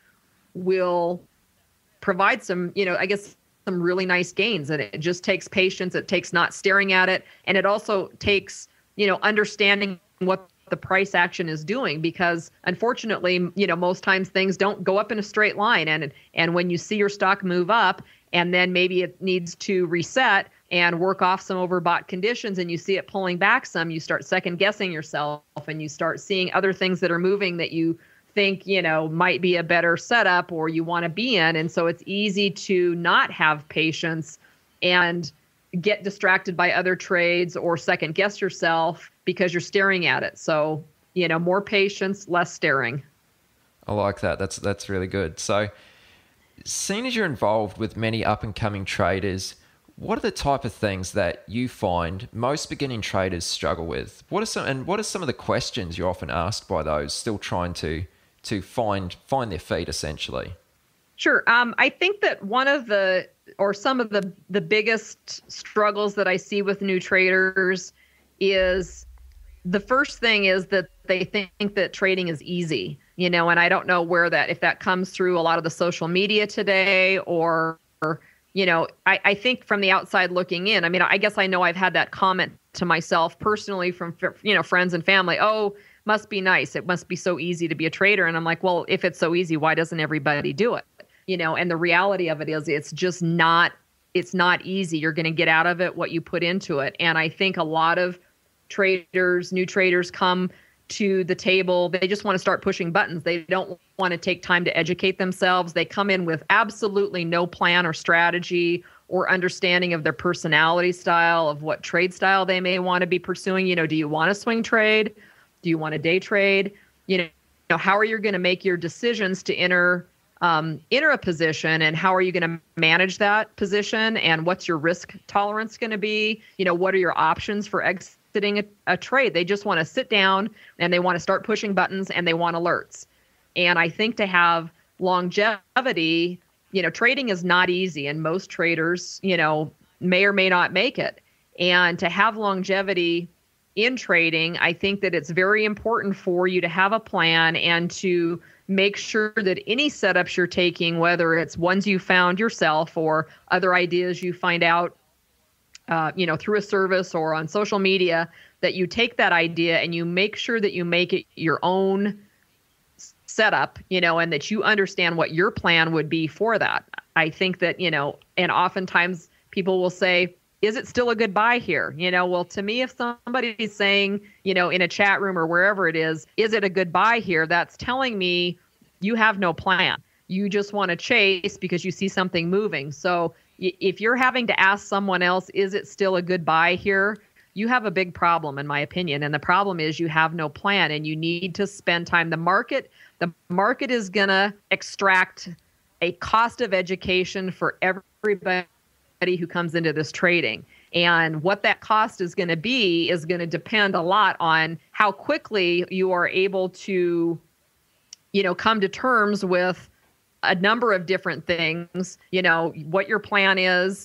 will provide some, some really nice gains. And it just takes patience. It takes not staring at it. And it also takes, understanding what the price action is doing, because unfortunately, most times things don't go up in a straight line. And when you see your stock move up and then maybe it needs to reset and work off some overbought conditions, and you see it pulling back some, you start second guessing yourself and you start seeing other things that are moving that you think, might be a better setup or you want to be in. And so it's easy to not have patience and get distracted by other trades or second guess yourself because you're staring at it. So, more patience, less staring. I like that. That's really good. So Seeing as you're involved with many up-and-coming traders, what are the type of things that you find most beginning traders struggle with? What are some of the questions you're often asked by those still trying to find their feet, essentially? Sure. I think that some of the biggest struggles that I see with new traders is the first thing is that they think that trading is easy, and I don't know if that comes through a lot of the social media today or I think from the outside looking in, I mean, I guess I know I've had that comment to myself personally from, friends and family. Oh, must be nice. It must be so easy to be a trader. And I'm like, well, if it's so easy, why doesn't everybody do it? And the reality of it is it's not easy. You're going to get out of it what you put into it. And I think a lot of new traders come to the table. They just want to start pushing buttons. They don't want to take time to educate themselves. They come in with absolutely no plan or strategy or understanding of their personality style, of what trade style they may want to be pursuing. Do you want to swing trade? Do you want to day trade? How are you going to make your decisions to enter a position, and how are you going to manage that position, and what's your risk tolerance going to be? What are your options for exiting a trade? They just want to sit down and they want to start pushing buttons and they want alerts. And I think to have longevity, trading is not easy, and most traders, may or may not make it. And to have longevity in trading, I think that it's very important for you to have a plan and to make sure that any setups you're taking, whether it's ones you found yourself or other ideas you find out, through a service or on social media, that you take that idea and you make sure that you make it your own setup, and that you understand what your plan would be for that. I think that, and oftentimes people will say, is it still a good buy here? Well, to me, if somebody's saying, in a chat room or wherever it is it a good buy here? That's telling me you have no plan. You just want to chase because you see something moving. So if you're having to ask someone else, is it still a good buy here? You have a big problem, in my opinion. And the problem is you have no plan, and you need to spend time. The market is going to extract a cost of education for everybody who comes into this trading. And what that cost is going to be is going to depend a lot on how quickly you are able to, come to terms with a number of different things, what your plan is,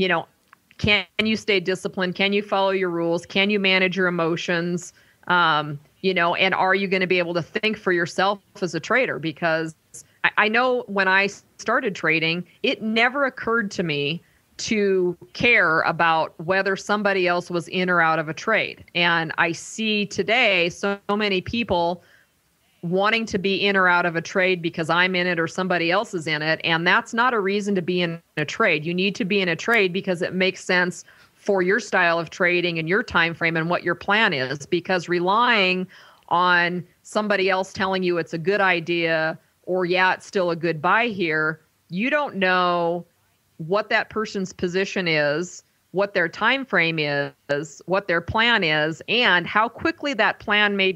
can you stay disciplined? Can you follow your rules? Can you manage your emotions? And are you going to be able to think for yourself as a trader? Because I know when I started trading, it never occurred to me to care about whether somebody else was in or out of a trade. And I see today so many people wanting to be in or out of a trade because I'm in it or somebody else is in it. And that's not a reason to be in a trade. You need to be in a trade because it makes sense for your style of trading and your time frame and what your plan is. Because relying on somebody else telling you it's a good idea or, yeah, it's still a good buy here, you don't know what that person's position is, what their time frame is, what their plan is, and how quickly that plan may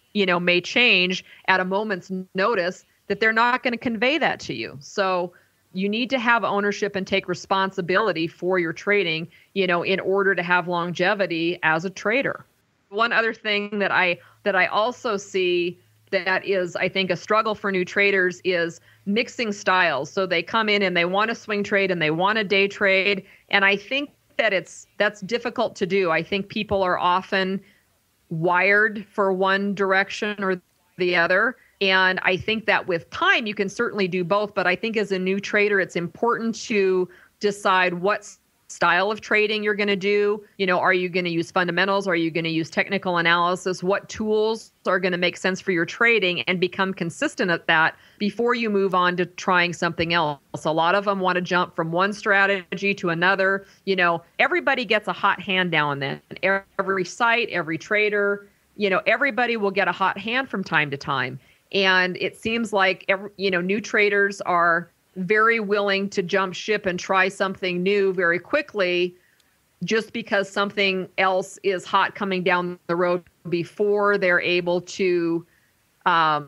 change at a moment's notice, that they're not going to convey that to you. So you need to have ownership and take responsibility for your trading, in order to have longevity as a trader. One other thing that I also see that is, I think, a struggle for new traders is mixing styles. So they come in and they want to swing trade and they want to day trade. And I think that that's difficult to do. I think people are often wired for one direction or the other. And I think that with time, you can certainly do both. But I think as a new trader, it's important to decide what style of trading you're going to do. Are you going to use fundamentals? Are you going to use technical analysis? What tools are going to make sense for your trading, and become consistent at that before you move on to trying something else. A lot of them want to jump from one strategy to another. Everybody gets a hot hand now and then. Every site, every trader, everybody will get a hot hand from time to time. And it seems like new traders are very willing to jump ship and try something new very quickly just because something else is hot coming down the road before they're able to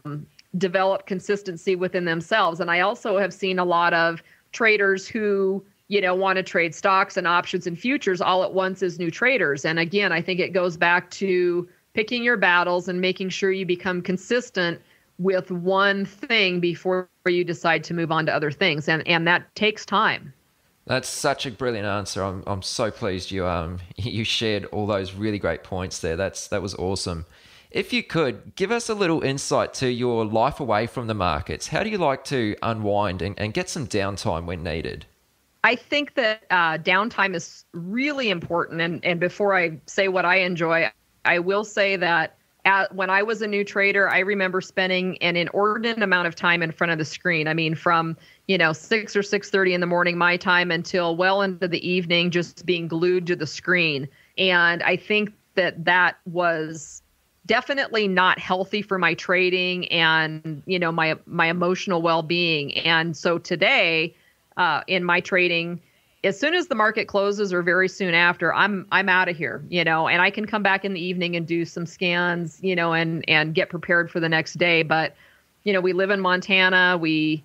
develop consistency within themselves. And I also have seen a lot of traders who, want to trade stocks and options and futures all at once as new traders. And again, I think it goes back to picking your battles and making sure you become consistent with one thing before you decide to move on to other things. And that takes time. That's such a brilliant answer. I'm so pleased you shared all those really great points there. That was awesome. If you could, give us a little insight to your life away from the markets. How do you like to unwind and get some downtime when needed? I think that downtime is really important. And before I say what I enjoy, I will say that when I was a new trader, I remember spending an inordinate amount of time in front of the screen. I mean, from 6 or 6:30 in the morning, my time, until well into the evening, just being glued to the screen. And I think that was definitely not healthy for my trading and, my emotional well-being. And so today, in my trading, as soon as the market closes or very soon after, I'm out of here, and I can come back in the evening and do some scans, and get prepared for the next day. But, we live in Montana. We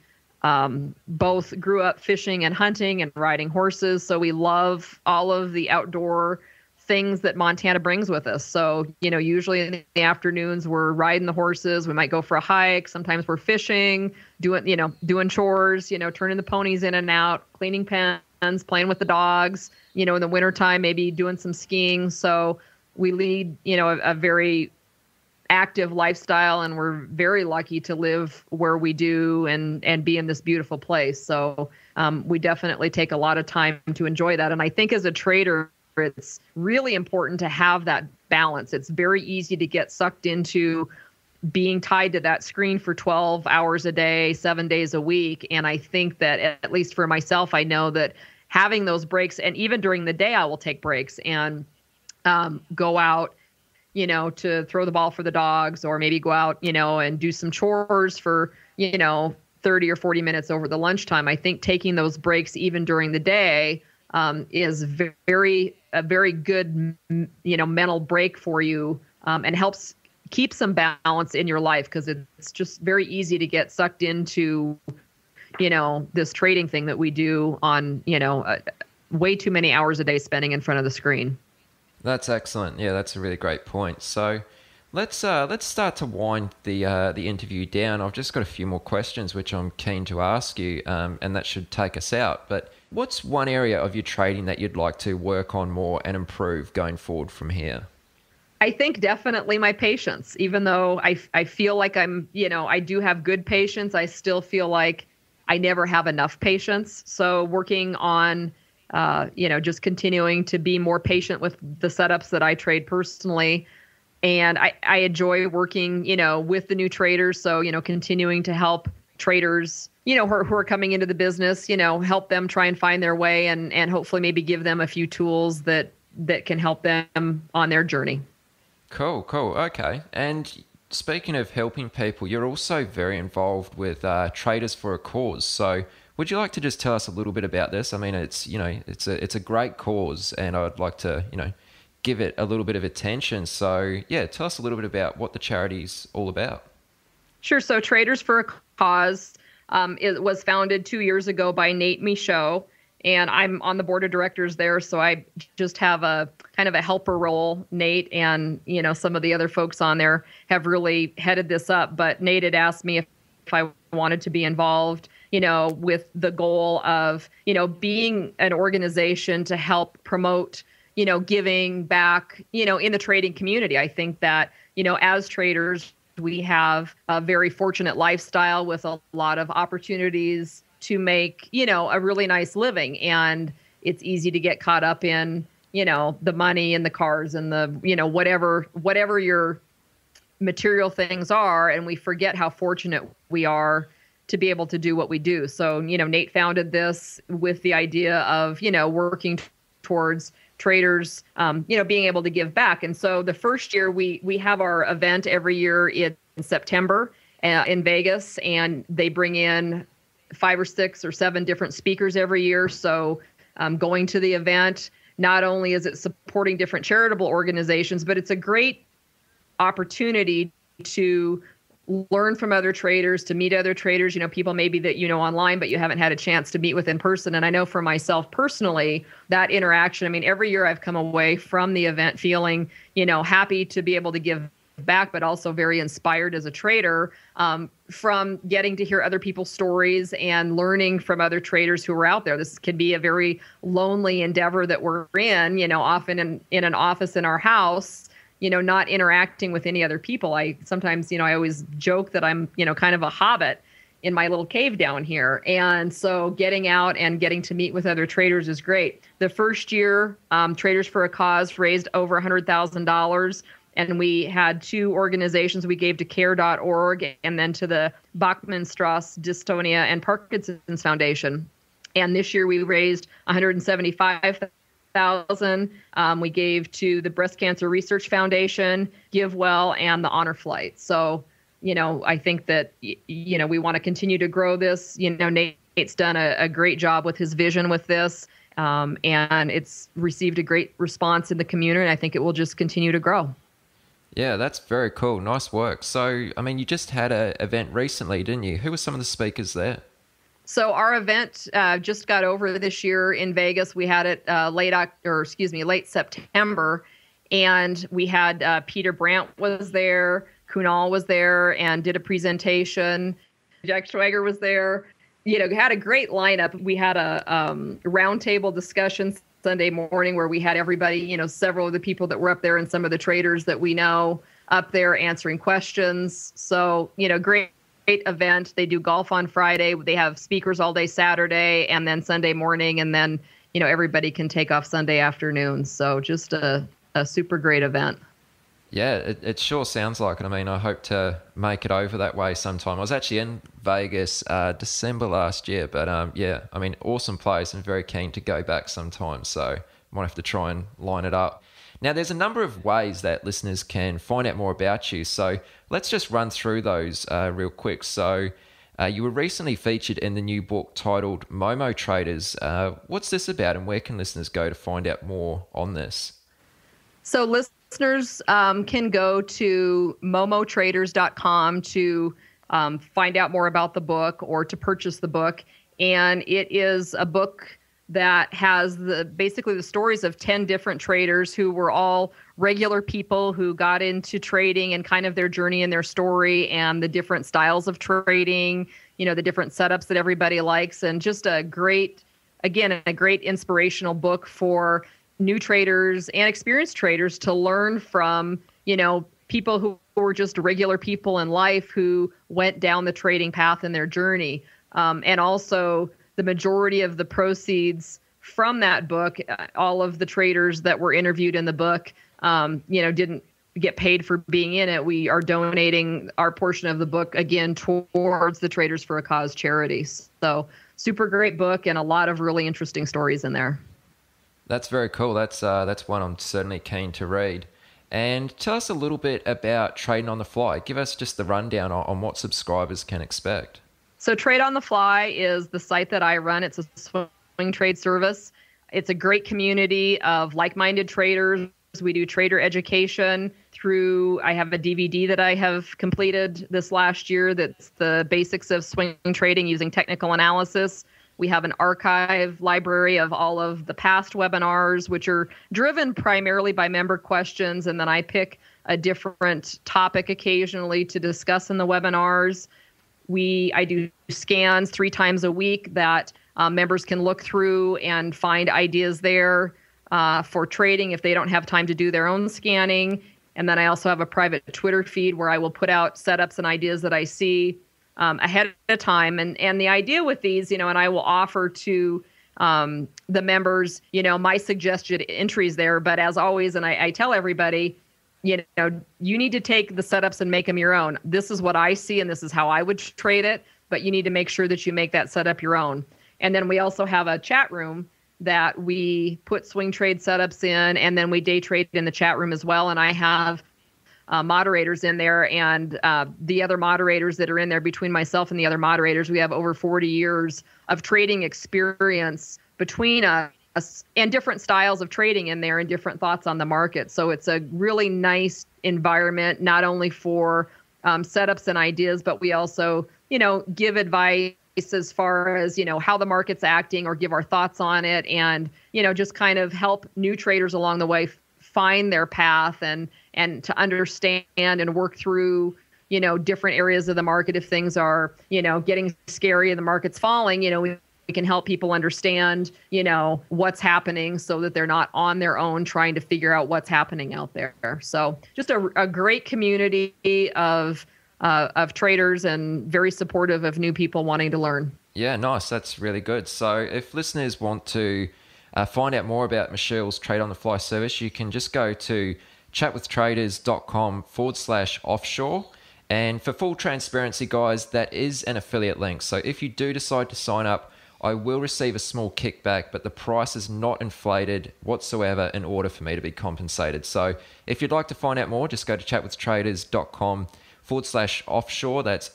both grew up fishing and hunting and riding horses. So we love all of the outdoor things that Montana brings with us. So, usually in the afternoons, we're riding the horses. We might go for a hike. Sometimes we're fishing, doing chores, turning the ponies in and out, cleaning pens, playing with the dogs, in the wintertime, maybe doing some skiing. So we lead, a very active lifestyle, and we're very lucky to live where we do and be in this beautiful place. So we definitely take a lot of time to enjoy that. And I think as a trader, it's really important to have that balance. It's very easy to get sucked into being tied to that screen for 12 hours a day, 7 days a week. And I think that, at least for myself, I know that having those breaks, and even during the day, I will take breaks and go out, to throw the ball for the dogs, or maybe go out, and do some chores for, 30 or 40 minutes over the lunchtime. I think taking those breaks even during the day is a very good, mental break for you, and helps keep some balance in your life, because it's just very easy to get sucked into, this trading thing that we do on, way too many hours a day spending in front of the screen. That's excellent. Yeah, that's a really great point. So let's start to wind the interview down. I've just got a few more questions which I'm keen to ask you, and that should take us out. But what's one area of your trading that you'd like to work on more and improve going forward from here? I think definitely my patience. Even though I feel like I do have good patience, I still feel like I never have enough patience. So working on, just continuing to be more patient with the setups that I trade personally. And I enjoy working, with the new traders. So, continuing to help traders, who are coming into the business, help them try and find their way, and hopefully maybe give them a few tools that can help them on their journey. Cool. Okay. And speaking of helping people, you're also very involved with Traders for a Cause. So would you like to just tell us a little bit about this? I mean, it's a great cause, and I'd like to, give it a little bit of attention. So yeah, tell us a little bit about what the charity's all about. Sure. So Traders for a Cause, it was founded 2 years ago by Nate Michaud, and I'm on the board of directors there. So I just have a kind of a helper role. Nate and, some of the other folks on there have really headed this up. But Nate had asked me if I wanted to be involved, with the goal of, being an organization to help promote, giving back, in the trading community. I think that, as traders, we have a very fortunate lifestyle with a lot of opportunities to make, a really nice living. And it's easy to get caught up in, the money and the cars and the, whatever your material things are. And we forget how fortunate we are to be able to do what we do. So, Nate founded this with the idea of, working towards traders, being able to give back. And so the first year we have our event every year in September in Vegas, and they bring in 5 or 6 or 7 different speakers every year. So going to the event, not only is it supporting different charitable organizations, but it's a great opportunity to learn from other traders, to meet other traders, people maybe that online, but you haven't had a chance to meet with in person. And I know for myself personally, that interaction, I mean, every year I've come away from the event feeling, happy to be able to give back, but also very inspired as a trader, from getting to hear other people's stories and learning from other traders who are out there. This can be a very lonely endeavor that we're in, often in an office in our house, not interacting with any other people. I sometimes, I always joke that I'm, kind of a hobbit in my little cave down here. And so getting out and getting to meet with other traders is great. The first year, Traders for a Cause raised over $100,000. And we had 2 organizations we gave to care.org and then to the Bachman Strauss Dystonia and Parkinson's Foundation. And this year we raised $175,000. We gave to the Breast Cancer Research Foundation, GiveWell, and the Honor Flight. So, I think that, we want to continue to grow this. Nate's done a great job with his vision with this. And it's received a great response in the community. And I think it will just continue to grow. Yeah, that's very cool. Nice work. So, I mean, you just had an event recently, didn't you? Who were some of the speakers there? So our event just got over this year in Vegas. We had it late September, and we had Peter Brandt was there, Kunal was there, and did a presentation. Jack Schwager was there. Had a great lineup. We had a roundtable discussion Sunday morning where we had everybody, several of the people that were up there and some of the traders that we know up there answering questions. So, great event. They do golf on Friday. They have speakers all day Saturday and then Sunday morning. And then, everybody can take off Sunday afternoon. So just a super great event. Yeah, it sure sounds like it. I mean, I hope to make it over that way sometime. I was actually in Vegas December last year, but awesome place and very keen to go back sometime. So might have to try and line it up. Now, there's a number of ways that listeners can find out more about you. So let's just run through those real quick. So you were recently featured in the new book titled Momo Traders. What's this about, and where can listeners go to find out more on this? So listeners can go to momotraders.com to find out more about the book or to purchase the book. And it is a book that has basically the stories of 10 different traders who were all regular people who got into trading and kind of their journey and their story and the different styles of trading, the different setups that everybody likes, and just a great inspirational book for new traders and experienced traders to learn from, people who were just regular people in life who went down the trading path in their journey. And also the majority of the proceeds from that book, all of the traders that were interviewed in the book, didn't get paid for being in it. We are donating our portion of the book again towards the Traders for a Cause charity. So super great book and a lot of really interesting stories in there. That's very cool. That's one I'm certainly keen to read. And tell us a little bit about Trading on the Fly. Give us just the rundown on what subscribers can expect. So Trade on the Fly is the site that I run. It's a swing trade service. It's a great community of like-minded traders. We do trader education I have a DVD that I have completed this last year that's the basics of swing trading using technical analysis. We have an archive library of all of the past webinars, which are driven primarily by member questions. And then I pick a different topic occasionally to discuss in the webinars. I do scans 3 times a week that members can look through and find ideas there for trading if they don't have time to do their own scanning. And then I also have a private Twitter feed where I will put out setups and ideas that I see ahead of time. And the idea with these, and I will offer to the members, my suggested entries there. But as always, and I tell everybody, you need to take the setups and make them your own. This is what I see, and this is how I would trade it. But you need to make sure that you make that setup your own. And then we also have a chat room that we put swing trade setups in, and then we day trade in the chat room as well. And I have moderators in there, and the other moderators that are in there, between myself and the other moderators, we have over 40 years of trading experience between us and different styles of trading in there and different thoughts on the market. So it's a really nice environment, not only for setups and ideas, but we also, give advice as far as, how the market's acting or give our thoughts on it and, just kind of help new traders along the way find their path and to understand and work through, different areas of the market. If things are, getting scary and the market's falling, we can help people understand, what's happening so that they're not on their own trying to figure out what's happening out there. So just a great community of traders and very supportive of new people wanting to learn. Yeah, nice. That's really good. So if listeners want to find out more about Michelle's Trade on the Fly service, you can just go to chatwithtraders.com/offshore. And for full transparency, guys, that is an affiliate link. So if you do decide to sign up, I will receive a small kickback, but the price is not inflated whatsoever in order for me to be compensated. So if you'd like to find out more, just go to chatwithtraders.com/offshore. That's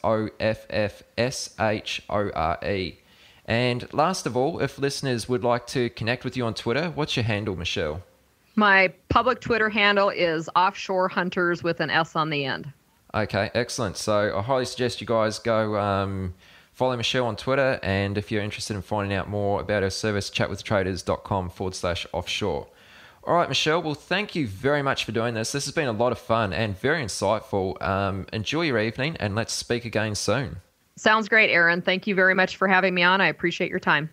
OFFSHORE. And last of all, if listeners would like to connect with you on Twitter, what's your handle, Michelle? My public Twitter handle is Offshore Hunters with an S on the end. Okay, excellent. So I highly suggest you guys go follow Michelle on Twitter. And if you're interested in finding out more about her service, chatwithtraders.com/offshore. All right, Michelle. Well, thank you very much for doing this. This has been a lot of fun and very insightful. Enjoy your evening and let's speak again soon. Sounds great, Aaron. Thank you very much for having me on. I appreciate your time.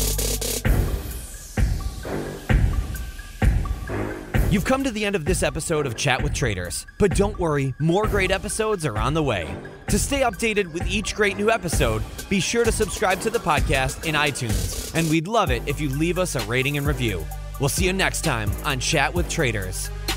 You've come to the end of this episode of Chat with Traders, but don't worry, more great episodes are on the way. To stay updated with each great new episode, be sure to subscribe to the podcast in iTunes, and we'd love it if you leave us a rating and review. We'll see you next time on Chat with Traders.